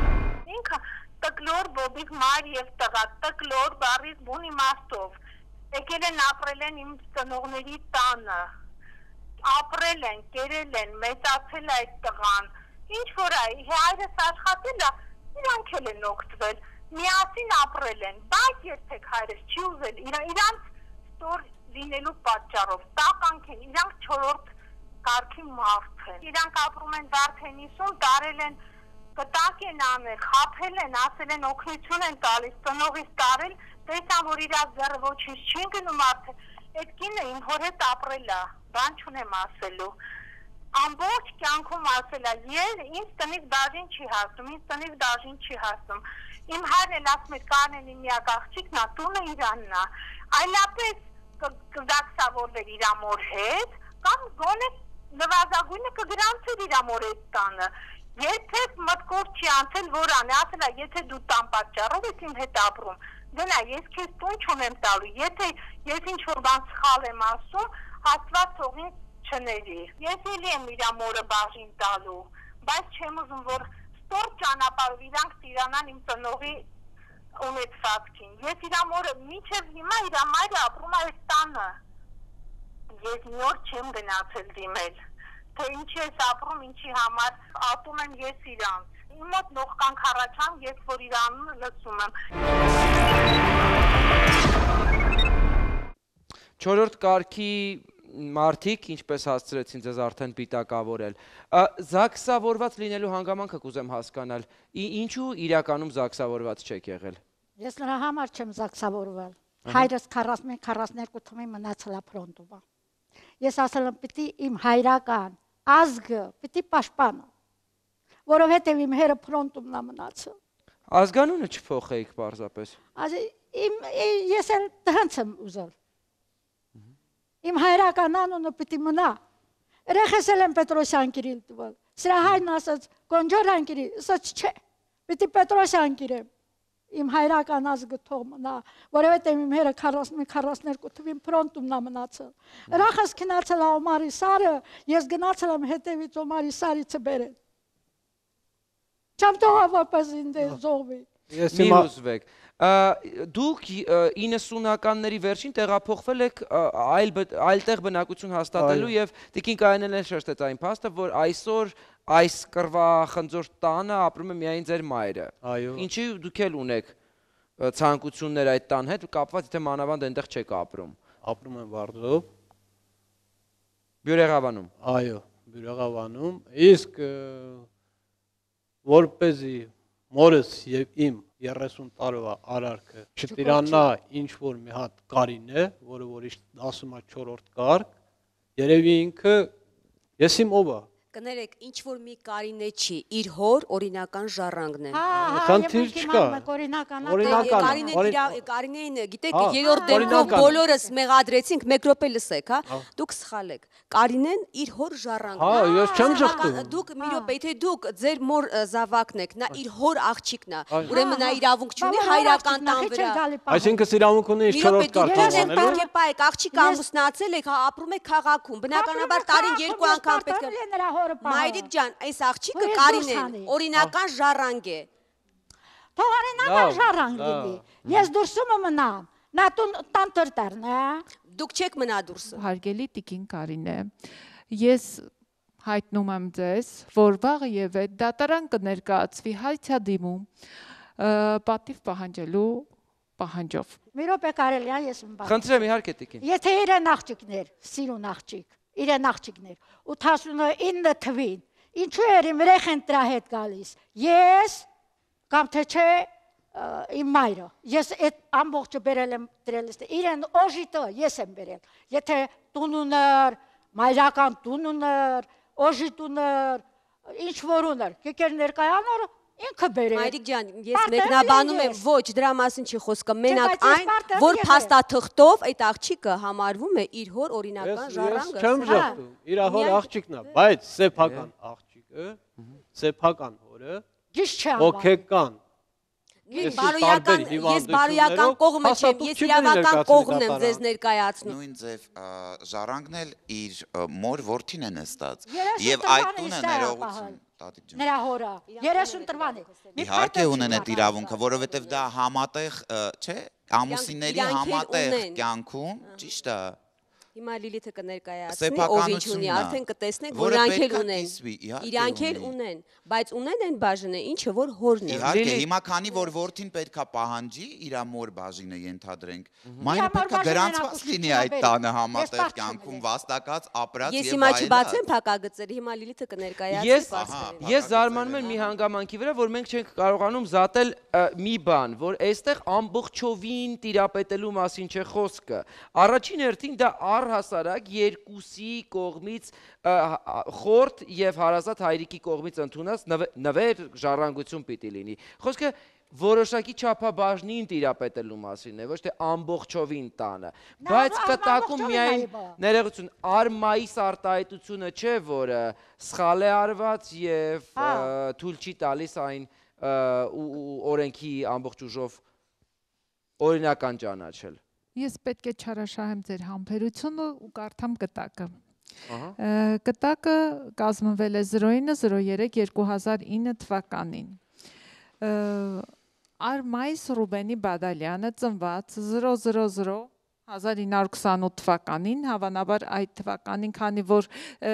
Տկլոր բոբիկ մար և տղա, տկլոր բառից բուն իմաստով, եկել են ապրել են իմ ծնողների տանը, ապրել են, կերել են, մեծացել այդ տղան, ինչ որ այ, հայրս աշխատել է, իրանք էլ են օգտվել, միասին ապրել են, բայց երբեք հայրս չի ուզել, իրանց ստոր լինելու պատճառով, տականք են, իրանք չորրորդ կարգի մարդ են, իրանք ապրում են Վարդենիսում, տարել են, կտակ են անել, խափել են, ասել են օգնություն են տալիս, ծնողից տարել, տեսան, որ իրաց ձեռը ոչինչ չեն գնում արդեն, այդ կինը իմ հոր հետ ապրել է, բան չունեմ ասելու, ամբողջ կյանքում ասել է, ես ինձ տնից դաժին չի հասնում, ինձ տնից դաժին չի հասնում, իմ հայրն էլ ասում էր Կարնեն իմ միակ աղջիկն է, տունը իրանն է, այլապես կդաքսավորվեր իր ամոր հետ, կամ գոնե նվազագույնը կգրանցեր իր ամոր հետ տանը, երբեք մտքով չի անցել, որ անի, ասել է, եթե դու տան պատճառով ես իմ հետ ապրում, գնա, ես քեզ տուն չունեմ տալու, եթե ես ինչ-որ բան սխալ եմ ասում, Աստված թող ինձ չների, ես էլի եմ իր մորը բաժին տալու, բայց չեմ ուզում, որ ստոր ճանապարհով իրանք տիրանան իմ ծնողի ունեցվածքին, ես իր մորը մինչև հիմա իր մայրը ապրում է այս տանը, ես մի օր չեմ գնացել դիմել, թե ինչի ես ապրում, ինչի համար ատում եմ ես իրանց, իմ մոտ նողկանք առաջան, ես որ իր անունը լսում եմ։ Չորրորդ կարգի մարդիկ, ինչպես հասցրեցին ձեզ արդեն պիտակավորել, զաքսավորված լինելու հանգամանքը կուզեմ հասկանալ, ինչու իրականում զաքսավորված չեք եղել։ Ես նրա համար չեմ զաքսավորվել, հայրս քառասուն քառասուներկու թվականին մնացել է ֆրոնտում։ Ես ասել եմ, պիտի իմ հայրական ազգը պիտի պաշտպանեմ, որովհետև իմ հերը ֆրոնտումն է մնացել։ Ազգանունը չփոխեիք պարզապես։ Ես էլ դրանց եմ ուզել։ Իմ հայրական անունը պիտի մնա։ Երեխես էլ եմ Պետրոսյան Կիրիլ տվել։ Սրա հայրն ասաց Գոնջորյան Կիրիլ, ասաց չէ, պիտի Պետրոսյան Կիրիլ։ Իմ հայրական ազգը թող մնա, որովհետև իմ հերը քառասուն քառասուներկու թվականին ֆրոնտումն է մնացել։ Երեխս գնացել է Օմարի Սարը, ես գնացել եմ հետևից Օմարի Սարիցը բերել։ Չեմ թողա որպես ինձ զոհվի։ Մի հուզվեք։ Դուք իննսունականների վերջին տեղափոխվել եք այլտեղ բնակություն հաստատելու և Տիկին Կայանն էլ շեշտեց այն փաստը, որ այսօր այս կռվախնձոր տանը ապրում է միայն ձեր մայրը։ Ինչի դուք էլ ունեք ցանկություններ այդ տան հետ, կապված եթե մանավանդ այնտեղ չեք ապրում։ Ապրում եմ Վարդով։ Բյուրեղավանում։ Այո, Բյուրեղավանում, իսկ որպեսզի մորս և իմ երեսուն տարվա արարքը չտիրանա ինչ-որ մի հատ Կարինե, որը որ ասում է չորրորդ կարգ, երևի ինքը, ես իմ ով է։ Կներեք, ինչ-որ մի Կարինե չի, իր հոր օրինական ժառանգն է։ Խնդիր չկա։ Կարինեին, գիտեք, երրորդ դեպքով բոլորս մեղադրեցինք, մեկ րոպե լսեք, դուք սխալ եք։ Կարինեն իր հոր ժառանգն է։ Հա, ես չեմ ժխտում։ Դուք մի րոպե, եթե դուք ձեր մոր զավակն եք, նա իր հոր աղջիկն է, ուրեմն նա իրավունք չունի հայրական տան վրա։ Այսինքն իրավունք ունի իր չորրորդ կարգ եք, աղջիկը ամուսնացել եք, ապրում եք քաղաքում, բնականաբար տարին երկու անգամ պետք է։ Մայրիկ ջան, այս աղջիկը Կարինեն, օրինական ժառանգ է։ Թող օրինական ժառանգ լինի։ Ես դուրսում մնամ, նա տան տրտերն է։ Դուք չեք մնա դուրսը։ Հարգելի Տիկին Կարինե, ես հայտնում եմ ձեզ, որ վաղը եւ այդ դատարան կներկայացվի հայցադիմում պատիվ պահանջելու պահանջով։ Մի րոպե կարելի է ես եմ բան։ Խնդրեմ իհարկե Տիկին։ Եթե իրեն աղջիկներ, սիրուն աղջիկ, իրեն աղջիկներ, ութասունինը թվին, ինչու էր իմ երեխան դրա հետ գալիս։ Ես կամ թե չէ իմ մայրը, ես այդ ամբողջը բերել եմ դրելիս, իրեն օժիտը ես եմ բերել, եթե տուն ուներ, մայրական տուն ուներ, օժիտ ուներ, ինչ որ ուներ, եկեր ներկայանոր, ինքը բերել։ Մայրիկ ջան, ես մեկնաբանում եմ, ոչ, դրա մասին չի խոսքը, մենակ այն, որ փաստաթղթով այդ աղջիկը համարվում է իր հոր օրինական ժառանգը։ Ես չեմ ժխտում, իր հոր աղջիկն է, բայց սեփական աղջիկը, սեփական հորը, հոգեկան Ես բարոյական կողմը չեմ, ես իրավական կողմն եմ ձեզ ներկայացնում։ Նույն ձև ժառանգն էլ իր մոր որդին է նստած և այդ տունը ներողություն։ Նրա հորը, երեսուն տրվան է։ Իհարկե ունեն այդ իրավունքը, որովհետև դա համատեղ, չէ, ամուսինների համատեղ կյանքում, ճիշտ է։ Հիմա Լիլիթը կներկայացնի, ով ինչ ունի, արդեն կտեսնեք, որ իրանք էլ ունեն, իրանք էլ ունեն, բայց ունեն են բաժինը, ինչը որ հորն է։ Իհարկե, հիմա քանի որ որդին պետքա պահանջի, իր մոր բաժինը ենթադրենք, մայրը պետքա գրանցված լինի այդ տանը համատեղ կյանքում վաստակած, ապրած եւ այլն։ Ես հիմա չբացեմ փակագծերը, հիմա Լիլիթը կներկայացնի։ Ես զարմանում եմ մի հանգամանքի վրա, որ մենք չենք կարողանում զատել մի բան, որ այստեղ ամբողջովին տիրապետելու մասին չէ խոսքը։ Առաջին հերթին դա առհասարակ երկուսի կողմից խորտ եւ հարազատ հայրիկի կողմից ընդունած նվեր ժառանգություն պիտի լինի։ Խոսքը որոշակի չափաբաժնին տիրապետելու մասին է, ոչ թե ամբողջովին տանը, բայց կտակում միայն ներողություն, արմայիս արտահայտությունը չէ, որը սխալ է արված եւ թույլ չի տալիս այն օրենքի ամբողջ ուժով օրինական ճանաչել։ Ես պետք է չարաշահեմ ձեր համբերությունը ու կարդամ կտակը։ Կտակը կազմվել է զրո ինը զրո երեք երկու հազար ինը թվականին։ Արմայիս Ռուբենի Բադալյանը ծնված զրո զրո զրո հազար ինը հարյուր քսանութ թվականին, հավանաբար այդ թվականին, քանի որ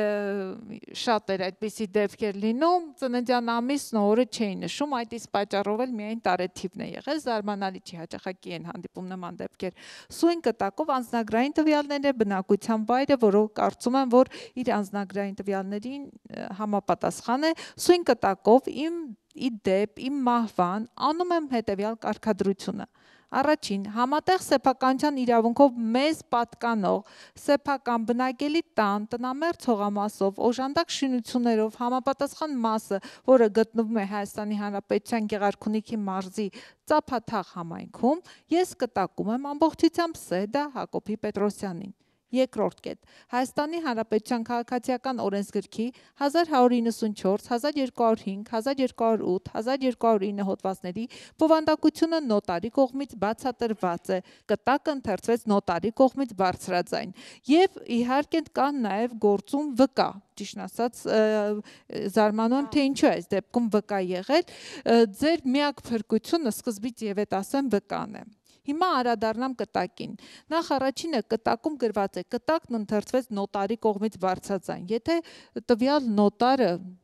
շատ էր այդպիսի դեպքեր լինում, ծննդյան ամիսն օրը չէին նշում, այդ իսկ պատճառով էլ միայն տարեթիվն է եղել, զարմանալի չի, հաճախակի են հանդիպում նման դեպքեր։ Սույն կտակով անձնագրային տվյալներ է, բնակության վայրը, որը կարծում եմ, որ իր անձնագրային տվյալներին համապատասխան է, սույն կտակով իմ ի դեպ իմ մահվան անում եմ հետևյալ կարգադրությունը։ Առաջին, համատեղ սեփականության իրավունքով մեզ պատկանող սեփական բնակելի տան, տնամերձ հողամասով, օժանդակ շինություններով համապատասխան մասը, որը գտնվում է Հայաստանի Հանրապետության Գեղարքունիքի մարզի Ծափաթաղ համայնքում, ես կտակում եմ ամբողջությամբ Սեդա Հակոբի Պետրոսյանին։ Երկրորդ կետ, Հայաստանի Հանրապետության քաղաքացիական օրենսգրքի հազար հարյուր իննսունչորս, հազար երկու հարյուր հինգ, հազար երկու հարյուր ութ, հազար երկու հարյուր ինը հոդվածների բովանդակությունը նոտարի կողմից բացատրված է, կտակը ընթերցվեց նոտարի կողմից բարձրաձայն, եւ իհարկե կան նաեւ գործում վկա, ճիշտ ասած զարմանում եմ, թե ինչու է այս դեպքում վկա եղել, ձեր միակ փրկությունը սկզբից եւ այդ ասեմ վկան է։ Հիմա անդրադառնամ կտակին։ Նախ առաջինը կտակում գրված է, կտակն ընթերցվեց նոտարի կողմից բարձրաձայն։ Եթե տվյալ նոտարը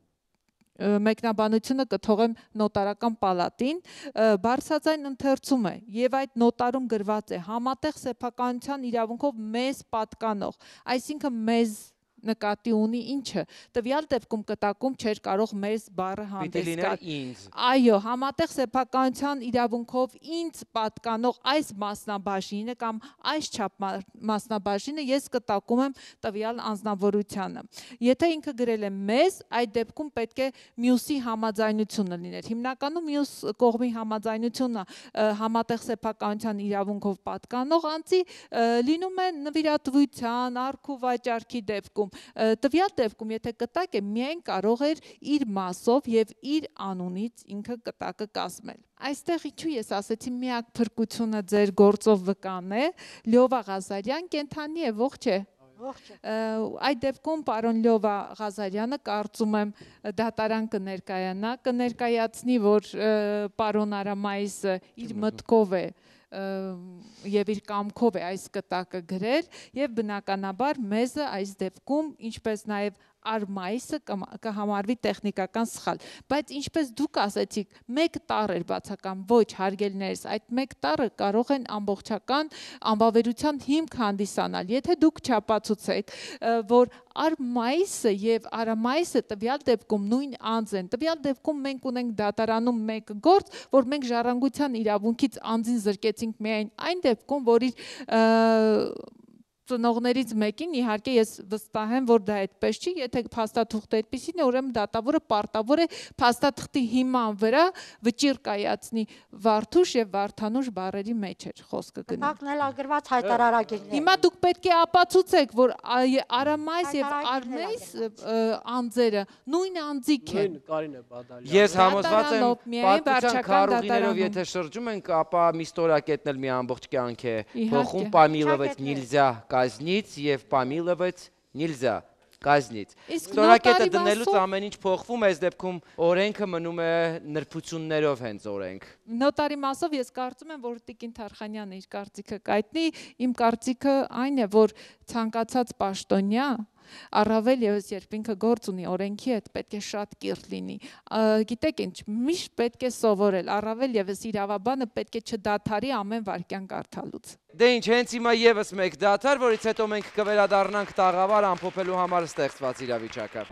մեկնաբանությունը կթողեմ նոտարական պալատին, բարձրաձայն ընթերցում է եւ այդ նոտարում գրված է համատեղ սեփականության իրավունքով մեզ պատկանող, այսինքն մեզ նկատի ունի ինչը, տվյալ դեպքում կտակում չէր կարող մեզ բառը հանդես գալ։ Այո, համատեղ սեփականության իրավունքով ինձ պատկանող այս մասնաբաժինը կամ այս չափ մասնաբաժինը ես կտակում եմ տվյալ անձնավորությանը։ Եթե ինքը գրել է մեզ, այդ դեպքում պետք է մյուսի համաձայնությունը լիներ։ Հիմնականում մյուս կողմի համաձայնությունը համատեղ սեփականության իրավունքով պատկանող անձի լինում է նվիրատվության, առք ու վաճառքի դեպքում։ Տվյալ դեպքում, եթե կտակ է, միայն կարող էր իր մասով եւ իր անունից ինքը կտակը կազմել։ Այստեղ ինչու ես ասեցի միակ փրկությունը ձեր գործով վկան է, Լյովա Ղազարյան կենթանի է, ողջ է։ Այդ դեպքում պարոն Լյովա Ղազարյանը կարծում եմ դատարան կներկայանա, կներկայացնի, որ պարոն Արամայիսը իր մտքով է եւ իր կամքով է այս կտակը գրել եւ բնականաբար մեզը այս դեպքում ինչպես նաեւ Արմայիսը կհամարվի տեխնիկական սխալ, բայց ինչպես դուք ասեցիք, մեկ տառ էր բացական, ոչ հարգելիներս, այդ մեկ տառը կարող են ամբողջական անվավերության հիմք հանդիսանալ, եթե դուք չապացուցեք, որ Արմայիսը եւ Արամայիսը տվյալ դեպքում նույն անձ են, տվյալ դեպքում մենք ունենք դատարանում մեկ գործ, որ մենք ժառանգության իրավունքից անձին զրկեցինք միայն այն դեպքում, որ իր ծնողներից մեկին, իհարկե ես վստահ եմ, որ դա այդպես չի, եթե փաստաթուղթը այդպիսին է, ուրեմն դատավորը պարտավոր է փաստաթղթի հիման վրա վճիռ կայացնի Վարդուշ եւ Վարդանուշ բառերի մեջ էր խոսքը գնում։ Կտակն էլ ագրված հայտարարագիրն է։ Հիմա դուք պետք է ապացուցեք, որ Արամայիս եւ Արմեյս անձերը նույն անձիկ են։ Նույն Կարին է Բադալյան։ Ես համոզված եմ, պատմության քարուղիներով եթե շրջում ենք, ապա մի ստորակետն էլ մի ամբողջ կյանք է փոխում, Պամիլովից նիլզյա казнить եւ Պամիլովից նիլզյա կայզնից։ Իսկ Ստորակետը նոտարի դնելուց մասով- ամեն ինչ փոխվում է, այս դեպքում օրենքը մնում է նրբություններով հենց օրենք։ Նոտարի մասով ես կարծում եմ, որ Տիկին Թարխանյանը իր կարծիքը կայտնի, իմ կարծիքը այն է, որ ցանկացած պաշտոնյա առավել եւս երբ ինքը գործ ունի օրենքի հետ պետք է շատ կիրթ լինի։ Գիտեք ինչ, միշտ պետք է սովորել, առավել եւս իրավաբանը պետք է չդադարի ամեն վարքյան կարդալուց։ Դե ինչ, հենց հիմա եւս մեկ դադար, որից հետո մենք կվերադառնանք տաղավար ամփոփելու համար ստեղծված իրավիճակը։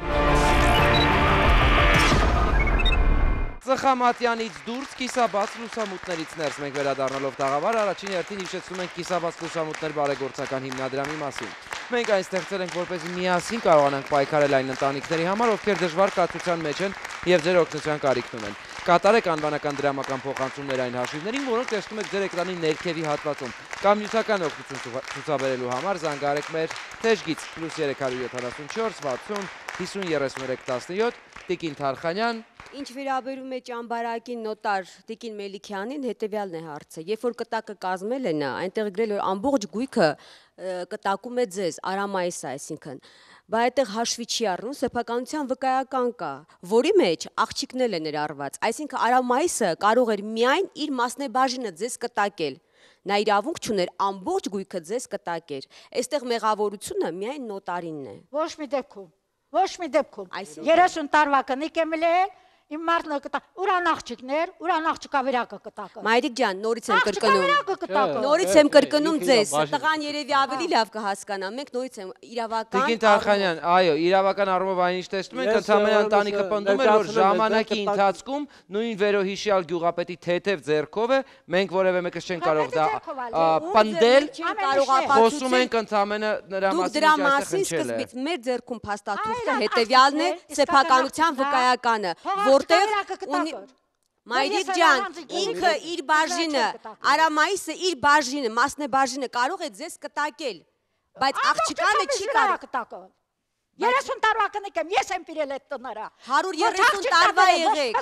Ծխամատյանից դուրս կիսաբաց լուսամուտներից ներս մենք վերադառնալով տաղավար, առաջին հերթին հիշեցնում ենք կիսաբաց լուսամուտներ բարեգործական հիմնադրամի մասին։ Մենք այն ստեղծել ենք, որպեսզի միասին կարողանանք պայքարել այն ընտանիքների համար, ովքեր դժվար կացության մեջ են եւ ձեր օգնության կարիք ունեն։ Կատարեք անվանական դրամական փոխանցումներ այն հաշիվներին, որոնք տեսնում եք ձեր էկրանի ներքևի հատվածում, կամ նյութական օգնություն ցուցաբերելու համար զանգահարեք մեր թեժգից պլյուս երեք հարյուր յոթանասունչորս վաթսուն հիսուն երեսունութ տասնյոթ Տիկին Թարխանյան։ Ինչ վերաբերում է ճամբարակին նոտար Տիկին Մելիքյանին, հետևյալն է հարցը։ Երբ որ կտակը կազմել է նա, այնտեղ գրել որ ամբողջ գույքը կտակում է ձեզ, Արամայիսը, այսինքն։ Բա այդտեղ հաշվի չի առնում, սեփականության վկայական կա, որի մեջ աղջիկնել է ներառված։ Այսինքն Արամայիսը կարող էր միայն իր մասնեբաժինը ձեզ կտակել։ Նա իրավունք չուներ ամբողջ գույքը ձեզ կտակեր։ Այստեղ մեղավորությունը միայն նոտարինն է։ Ոչ մի դեպքում, ոչ մի դեպքում։ երեսուն տարվա կնիկ եմ լել, իմ մարդը կտա, ուրան աղջիկներ, ուրան աղջիկա վերակը կտակը։ Մայրիկ ջան, նորից եմ կրկնում։ Նորից եմ կրկնում ձեզ, տղան երևի ավելի լավ կհասկանա, մենք նորից եմ իրավական։ Տիկին Թարխանյան, այո, իրավական առումով այն ինչ տեսնում ենք, ընդհանրապես ընտանիքը պնդում էր, որ ժամանակի ընթացքում նույն վերոհիշյալ գյուղապետի թեթև ձեռքով է, մենք որևէ մեկս չենք կարող դա պնդել, խոսում ենք ընդհանրապես նրա մասին, ինչ այստեղ խնդրել է։ Դուք դրա մասին սկզբից մեր ձեռքում փաստաթուղթը հետևյալն է, սեփականության վկայականը, որտեղ ունի Մայրիկ ջան, ինքը իր բաժինը, Արամայիսը իր բաժինը, մասնեբաժինը կարող է ձեզ կտակել, բայց աղջիկանը չի կարող։ երեսուն տարվա կնիկ եմ, ես եմ բերել այդ տները։ հարյուր երեսուն տարվա եղեք։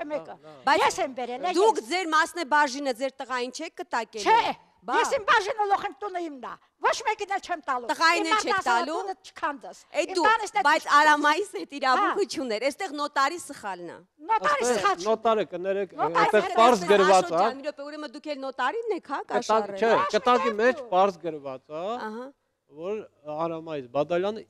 Ես եմ բերել։ Դուք ձեր մասնեբաժինը ձեր տղային չեք կտակել։ Չէ, ես իմ բաժինը լոխեմ տունը իմն է։ Ոչ մեկին էլ չեմ տալու։ Տղային էլ չեք տալու։ Այդ դու, բայց Արամայիսը այդ իրավունքը չուներ։ Այստեղ նոտարի սխալն է։ Նոտարի սխալ չէ։ Նոտարը կներեք, այդտեղ պարզ գրված է։ Մի րոպե, ուրեմն դուք էլ նոտարինն եք, հա, կաշառել։ Չէ, կտակի մեջ պարզ գրված է, որ Արամայիս Բադալյանը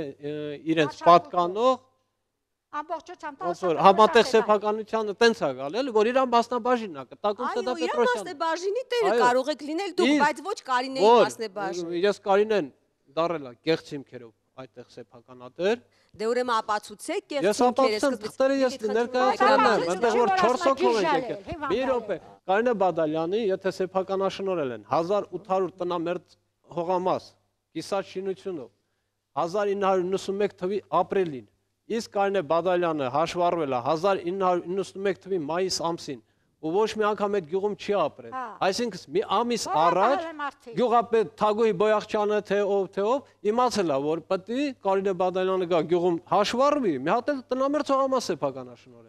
իրենց պատկանող ամբողջությամբ ոնց որ համատեղ սեփականությանը տենց է գալել, որ իրան մասնաբաժինն է, կտակում Սեդա Պետրոսյանը։ Այո, իր մասնաբաժինի տերը կարող եք լինել դուք, բայց ոչ Կարինեի մասնաբաժին։ Ես Կարինեն դարել եմ կեղծ հիմքերով այդտեղ սեփականատեր։ Դե ուրեմն ապացուցեք կեղծ Ես ապացուցեմ, թղթերը ես ներկայացրել եմ, այնտեղ որ չորս հոգով ենք եկել։ Մի րոպե, Կարինե Բադալյանի, եթե սեփականաշնորհել են հազար ութ հարյուր տնամերձ հողամաս կիսած շինությունով հազար ինը հարյուր նվսունմեկ թվականի ապրիլին, իսկ Կարինե Բադալյանը հաշվառվել է հազար ինը հարյուր նվսունմեկ թվականի մայիս ամսին ու ոչ մի անգամ այդ գյուղում չի ապրել։ Այսինքն մի ամիս առաջ գյուղապետ Թագոյի Բոյախչյանը թե ով թե ով իմացել է, որ պետք է Կարինե Բադալյանը գա գյուղում հաշվառվի, մի հատ էլ տնամերձ հողամաս սեփականաշնորհել։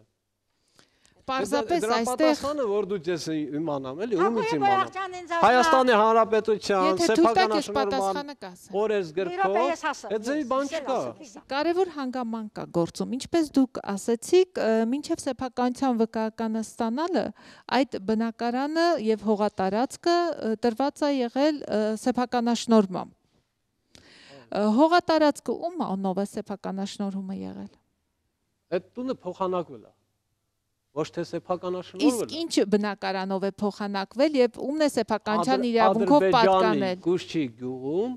Պարզապես այստեղ դրապատասխանը որ դու ես իմանամ, էլի, ումից իմանամ։ Հայաստանի Հանրապետության սեփականաշնորհման օրերս գրքով, այդ ձեւի բան չկա։ Կարևոր հանգամանք կա գործում, ինչպես դուք ասեցիք, մինչև սեփականության վկայականը ստանալը, այդ բնակարանը եւ հողատարածքը տրված է եղել սեփականաշնորհմամբ։ Հողատարածքը ում անով է սեփականաշնորհումը եղել։ Այդ տունը փոխանակվել է։ Ոչ թե սեփականաշնորհվել։ Իսկ ինչ բնակարանով է փոխանակվել եւ ումն է սեփականության իրավունքով պատկանել։ Գուշչի գյուղում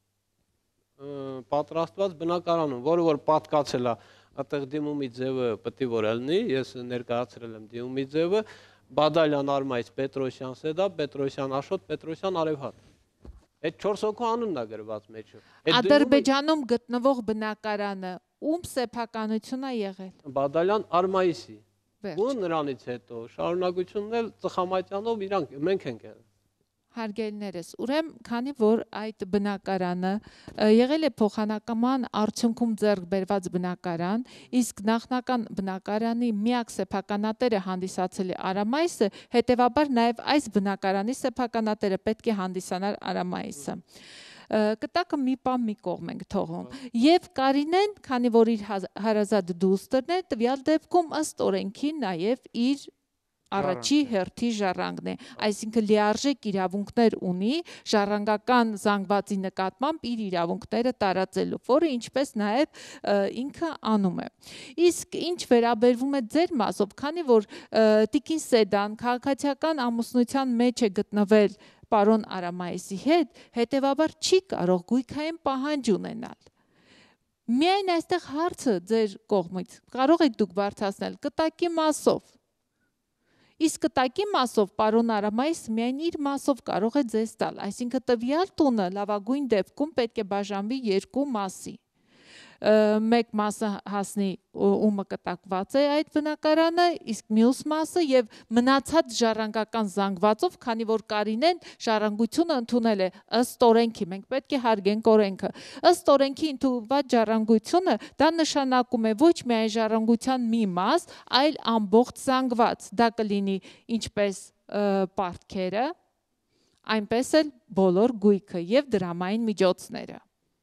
պատրաստված բնակարանում, որը որ պատկացել է, այդտեղ դիմումի ձևը պետք է որ ելնի, ես ներկայացրել եմ դիմումի ձևը, Բադալյան Արմայից Պետրոսյան Սեդա, Պետրոսյան Աշոտ, Պետրոսյան Արևհատ։ Այդ չորս հոգու անունն է գրված մեջը։ Ադրբեջանում գտնվող բնակարանը ում սեփականություն է եղել։ Բադալյան Արմայիսի։ Ու նրանից հետո շարունակությունն էլ Ծխամատյանով իրանք մենք ենք եղել։ Հարգելիներս, ուրեմն, քանի որ այդ բնակարանը եղել է փոխանակման արդյունքում ձեռք բերված բնակարան, իսկ նախնական բնակարանի միակ սեփականատերը հանդիսացել է Արամայիսը, հետևաբար նաև այս բնակարանի սեփականատերը պետք է հանդիսանար Արամայիսը։ կտակը մի պահ մի կողմ ենք թողում։ Եվ Կարինեն, քանի որ իր հարազատ դուստրն է, տվյալ դեպքում ըստ օրենքի նաև իր առաջի հերթի ժառանգն է, այսինքն լիարժեք իրավունքներ ունի ժառանգական զանգվածի նկատմամբ իր իրավունքները տարածելու, որը ինչպես նաև ինքը անում է։ Իսկ ինչ վերաբերվում է ձեր մասով, քանի որ տիկին Սեդան քաղաքացիական ամուսնության մեջ է գտնվել պարոն Արամայիսի հետ, հետևաբար չի կարող գույքային պահանջ ունենալ։ Միայն այստեղ հարցը ձեր կողմից կարող եք դուք բարձրացնել կտակի մասով։ Իսկ կտակի մասով պարոն Արամայիսը միայն իր մասով կարող է ձեզ տալ, այսինքն տվյալ տունը լավագույն դեպքում պետք է բաժանվի երկու մասի։ Մեկ մասը հասնի ումը կտակված է այդ բնակարանը, իսկ մյուս մասը եւ մնացած ժառանգական զանգվածով, քանի որ Կարինեն ժառանգությունը ընդունել է ըստ օրենքի, մենք պետք է հարգենք օրենքը։ Ըստ օրենքի ընդունված ժառանգությունը դա նշանակում է ոչ միայն ժառանգության մի մաս, այլ ամբողջ զանգված։ Դա կլինի ինչպես պարտքերը, այնպես էլ բոլոր գույքը եւ դրամային միջոցները։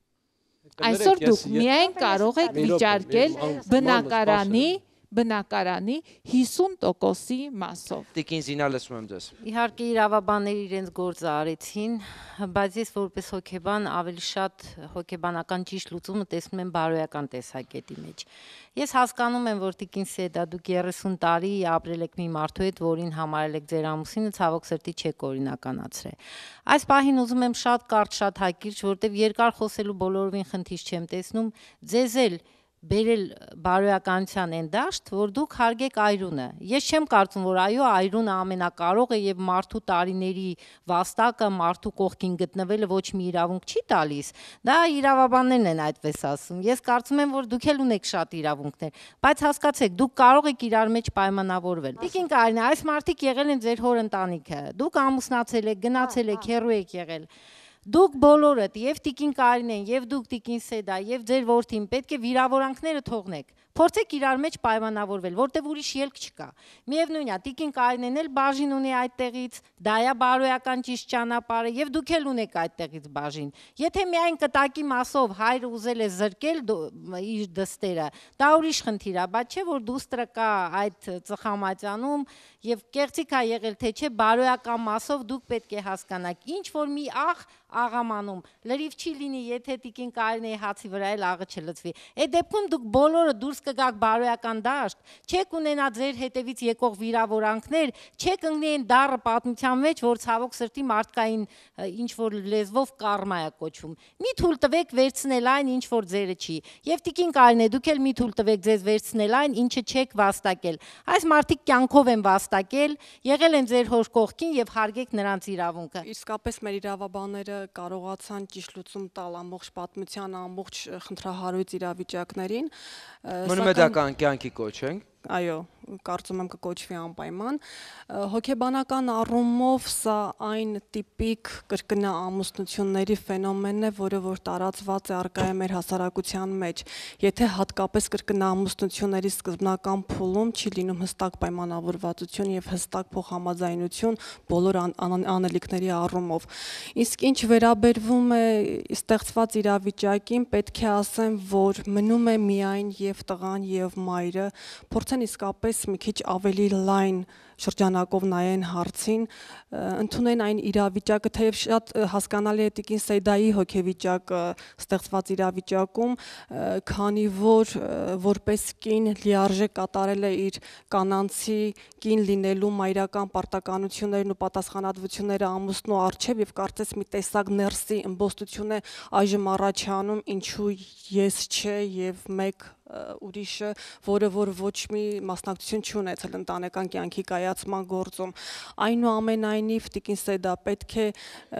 Այսօր դուք միայն կարող եք վիճարկել բնակարանի բնակարանի հիսուն տոկոսի մասով։ Տիկին Զինա, լսում եմ ձեզ։ Իհարկե իրավաբանները իրենց գործը արեցին, բայց ես որպես հոգեբան ավելի շատ հոգեբանական ճիշտ լուծումը տեսնում եմ բարոյական տեսակետի մեջ։ Ես հասկանում եմ, որ տիկին Սեդա, դուք երեսուն տարի ապրել եք մի մարդու հետ, որին համարել եք ձեր ամուսինը, ցավոք սրտի չեք օրինականացրել։ Այս պահին ուզում եմ շատ կարճ, շատ հակիրճ, որտեվ երկար խոսելու բոլորովին խնդիր չեմ տեսնում, ձեզ էլ բերել բարոյականության են դաշտ, որ դուք հարգեք այրունը։ Ես չեմ կարծում, որ այո, այրունը ամենակարող է եւ մարդու տարիների վաստակը մարդու կողքին գտնվելը ոչ մի իրավունք չի տալիս։ Դա իրավաբաններն են այդպես ասում։ Ես կարծում եմ, որ դուք էլ ունեք շատ իրավունքներ, բայց հասկացեք, դուք կարող եք իրար մեջ պայմանավորվել։ Տիկին Կարինե, այս մարդիկ եղել են ձեր հոր ընտանիքը։ Դուք ամուսնացել եք, գնացել եք, հեռու եք եղել։ Դուք բոլորդ, եւ տիկին Կարինեն, եւ դուք տիկին Սեդա, եւ ձեր որդին պետք է վիրավորանքները թողնեք։ Փորձեք իրար մեջ պայմանավորվել, որտեվ ուրիշ ելք չկա։ Միևնույնն է, տիկին Կարինեն էլ բաժին ունի այդտեղից, դա է բարոյական ճիշտ ճանապարհը, եւ դուք էլ ունեք այդտեղից բաժին։ Եթե միայն կտակի մասով հայրը ուզել է զրկել իր դստերը, դա ուրիշ խնդիր է, բայց չէ որ դուստրը կա այդ ծխամատյանում եւ կեղծիք է եղել, թե չէ բարոյական մասով դուք պետք է հասկանաք, ինչ որ մի աղ աղամանում, լրիվ չի լինի, եթե տիկին Կարինեի հացի վրա էլ աղը չլցվի։ Այդ դեպքում դուք բոլորը դուրս կգաք բարոյական դաշտ, չեք ունենա ձեր հետևից եկող վիրավորանքներ, չեք ընկնի այն դառը պատմության մեջ, որ ցավոք սրտի մարդկային ինչ որ լեզվով կարմա է կոչվում։ Մի թույլ տվեք վերցնել այն, ինչ որ ձերը չի։ Եվ տիկին Կարինե, դուք էլ մի թույլ տվեք ձեզ վերցնել այն, ինչը չեք վաստակել։ Այս մարդիկ կյանքով են վաստակել, եղել են ձեր հոր կողքին եւ հարգեք նրանց իրավունքը։ Իսկապես մեր իրավաբանները կարողացան ճիշտ լուծում տալ ամբողջ պատմության, ամբողջ խնդրահարույց իրավիճակներին։ Մնում է դա կյանքի կոչենք։ Այո, կարծում եմ կկոչվի անպայման։ Հոգեբանական առումով սա այն տիպիկ կրկնա ամուսնությունների ֆենոմենն է, որը որ տարածված է առկա է մեր հասարակության մեջ։ Եթե հատկապես կրկնա ամուսնությունների սկզբնական փուլում չի լինում հստակ պայմանավորվածություն եւ հստակ փոխհամաձայնություն բոլոր անելիքների առումով։ Իսկ ինչ վերաբերվում է ստեղծված իրավիճակին, պետք է ասեմ, որ մնում է միայն եւ տղան եւ մայրը փորձեն իսկապես մի քիչ ավելի լայն շրջանակով նայեն հարցին, ընդունեն այն իրավիճակը, թեև շատ հասկանալի է տիկին Սեդայի հոգեվիճակը ստեղծված իրավիճակում, քանի որ որպես կին լիարժեք կատարել է իր կանանցի կին լինելու մայրական պարտականություններն ու պատասխանատվությունները ամուսնու առջև եւ կարծես մի տեսակ ներսի ըմբոստություն է այժմ առաջանում, ինչու ես չէ եւ մեկ ուրիշը, որը որ ոչ մի մասնակցություն չի ունեցել ընտանեկան կյանքի կայացման գործում։ Այնուամենայնիվ տիկին Սեդա, պետք է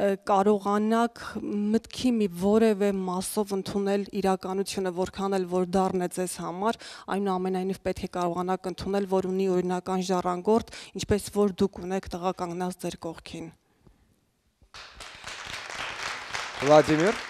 կարողանաք մտքի մի որևէ մասով ընդունել իրականությունը, որքան էլ որ դառն է ձեզ համար, այնուամենայնիվ պետք է կարողանաք ընդունել, որ ունի օրինական ժառանգորդ, ինչպես որ դուք ունեք տղա կանգնած ձեր կողքին։ Վլադիմիր։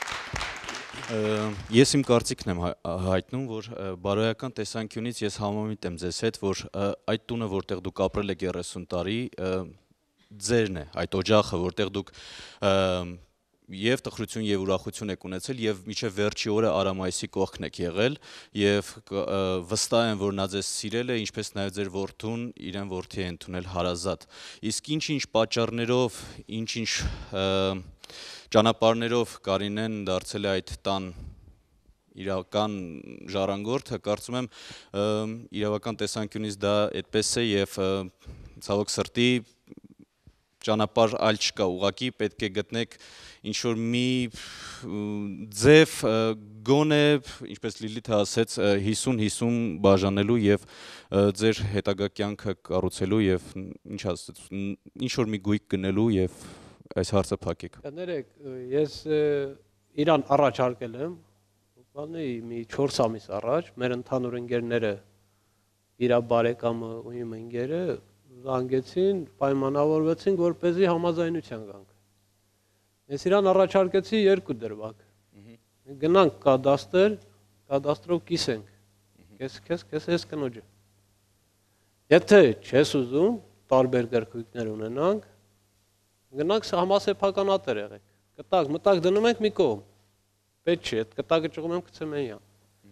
Ես իմ կարծիքն եմ հայտնում, որ բարոյական տեսանկյունից ես համամիտ եմ ձեզ հետ, որ այդ տունը, որտեղ դուք ապրել եք երեսուն տարի, ձերն է, այդ օջախը, որտեղ դուք եւ տխրություն եւ ուրախություն եք ունեցել եւ միջև վերջի օրը Արամայիսի կողքն եք եղել եւ վստահ եմ, որ նա ձեզ սիրել է, ինչպես նաեւ ձեր որդուն իրեն որդի է ընդունել հարազատ։ Իսկ ինչ-ինչ պատճառներով, ինչ-ինչ ճանապարհներով Կարինեն դարձել է այդ տան իրական ժառանգորդը, կարծում եմ իրավական տեսանկյունից դա այդպես է եւ ցավոք սրտի ճանապարհ այլ չկա, ուղղակի պետք է գտնեք ինչ-որ մի ձև գոնե, ինչպես Լիլիթը ասեց, հիսուն հիսուն բաժանելու եւ ձեր հետագա կյանքը կառուցելու եւ ինչ ասած, ինչ-որ մի գույք գնելու եւ այս հարցը փակեք։ Կներեք, ես իրան առաջարկել եմ, բանի մի չորս ամիս առաջ, մեր ընդհանուր ընկերները, իր բարեկամը ու իմ ընկերը զանգեցին, պայմանավորվեցին, որպեսզի համաձայնության գանք։ Ես իրան առաջարկեցի երկու դրվագ։ Գնանք կադաստր, կադաստրով կիսենք։ Քեզ քեզ քեզ ես կնոջը։ Եթե չես ուզում, տարբեր գրքույկներ ունենանք, գնանք համասեփականատեր եղեք։ Կտակ, մտակ դնում ենք մի կողմ։ Պետք չէ, այդ կտակը ճղում եմ գցեմ էյա։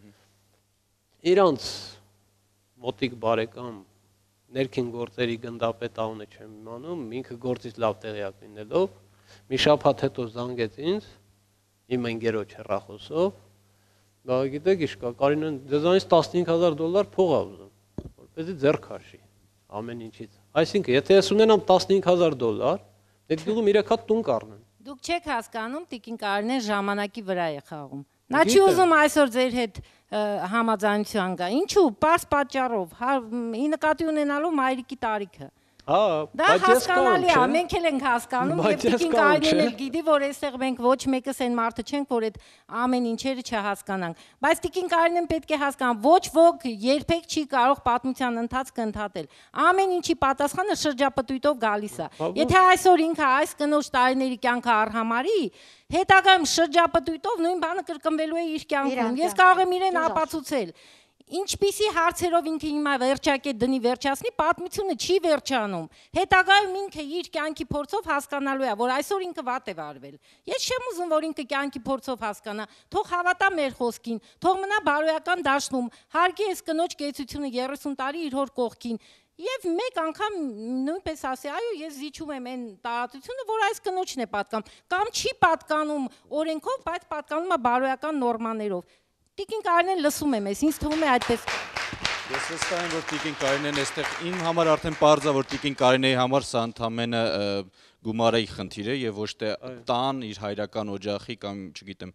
Իրանց մոտիկ բարեկամ ներքին գործերի գնդապետ անունը չեմ իմանում, ինքը գործից լավ տեղյակ լինելով, մի շաբաթ հետո զանգեց ինձ, իմ ընկերոջ հեռախոսով, բա գիտեք ինչ կա, Կարինեն ձեզանից տասնհինգ հազար դոլար փող ա ուզում, որպեսզի ձեռք քաշի ամեն ինչից։ Այսինքն, եթե ես ունենամ տասնհինգ հազար դոլար, այդ գյուղում իրեք հատ տուն կառնեն։ Դուք չեք հասկանում, տիկին Կարինեն ժամանակի վրա է խաղում։ Նա չի ուզում այսօր ձեր հետ համաձայնության գա։ Ինչու՞, պարզ պատճառով, ի նկատի ունենալու մայրիկի տարիքը։ Դա հասկանալի է, մենք էլ ենք հասկանում եւ տիկին Կարինեն էլ գիտի, որ այստեղ մենք ոչ մեկս այն մարդը չենք, որ այդ ամեն ինչերը չհասկանանք։ Բայց տիկին Կարինեն պետք է հասկանա, ոչ ոք երբեք չի կարող պատմության ընթացքը ընդհատել։ Ամեն ինչի պատասխանը շրջապտույտով գալիս է։ Եթե այսօր ինքը այս կնոջ տարիների կյանքը արհամարի, հետագայում շրջապտույտով նույն բանը կրկնվելու է իր կյանքում։ Ես կարող եմ իրեն ապացուցել։ Ինչպիսի հարցերով ինքը հիմա վերջակետ դնի վերջացնի, պատմությունը չի վերջանում։ Հետագայում ինքը իր կյանքի փորձով հասկանալու է, որ այսօր ինքը վատ է վարվել։ Ես չեմ ուզում, որ ինքը կյանքի փորձով հասկանա, թող հավատա մեր խոսքին, թող մնա բարոյական դաշտում, հարգի այս կնոջ կեցությունը երեսուն տարի իր հոր կողքին։ Եվ մեկ անգամ նույնպես ասի, այո, ես զիջում եմ այն տարածությունը, որ այս կնոջն է պատկանում, կամ չի պատկանում օրենքով, բայց պատկանում է բարոյական նորմաներով։ Տիկին Կարինեն լսում եմ ես, ինձ թվում է այդպես։ Ես վստահ եմ, որ տիկին Կարինեն այստեղ իմ համար արդեն պարզ է, որ տիկին Կարինեի համար սա ընդամենը գումարի խնդիր է եւ ոչ թե տան իր հայրական օջախի կամ չգիտեմ։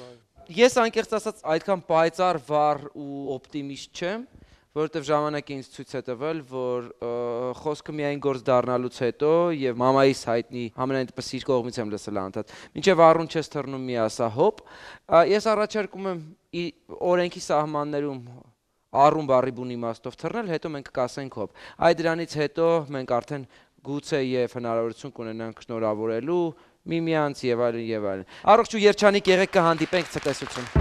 Ես անկեղծ ասած այդքան պայծառ, վառ ու օպտիմիստ չեմ, որովհետև ժամանակը ինձ ցույց է տվել, որ խոսքը միայն գործ դառնալուց հետո եւ մամայիս հայտնի ամենայն դեպս իր կողմից եմ լսել անդադ։ Մինչեւ առուն չես թռնում մի ասա հոպ։ Ես առաջարկում եմ օրենքի սահմաններում առուն բառի բուն իմաստով թռնել, հետո մենք կասենք հոպ։ Այդ դրանից հետո մենք արդեն գուցե եւ հնարավորություն կունենանք շնորհավորելու միմյանց եւ այլն եւ այլն։ Առողջ ու երջանիկ եղեք, կհանդիպենք ցտեսություն։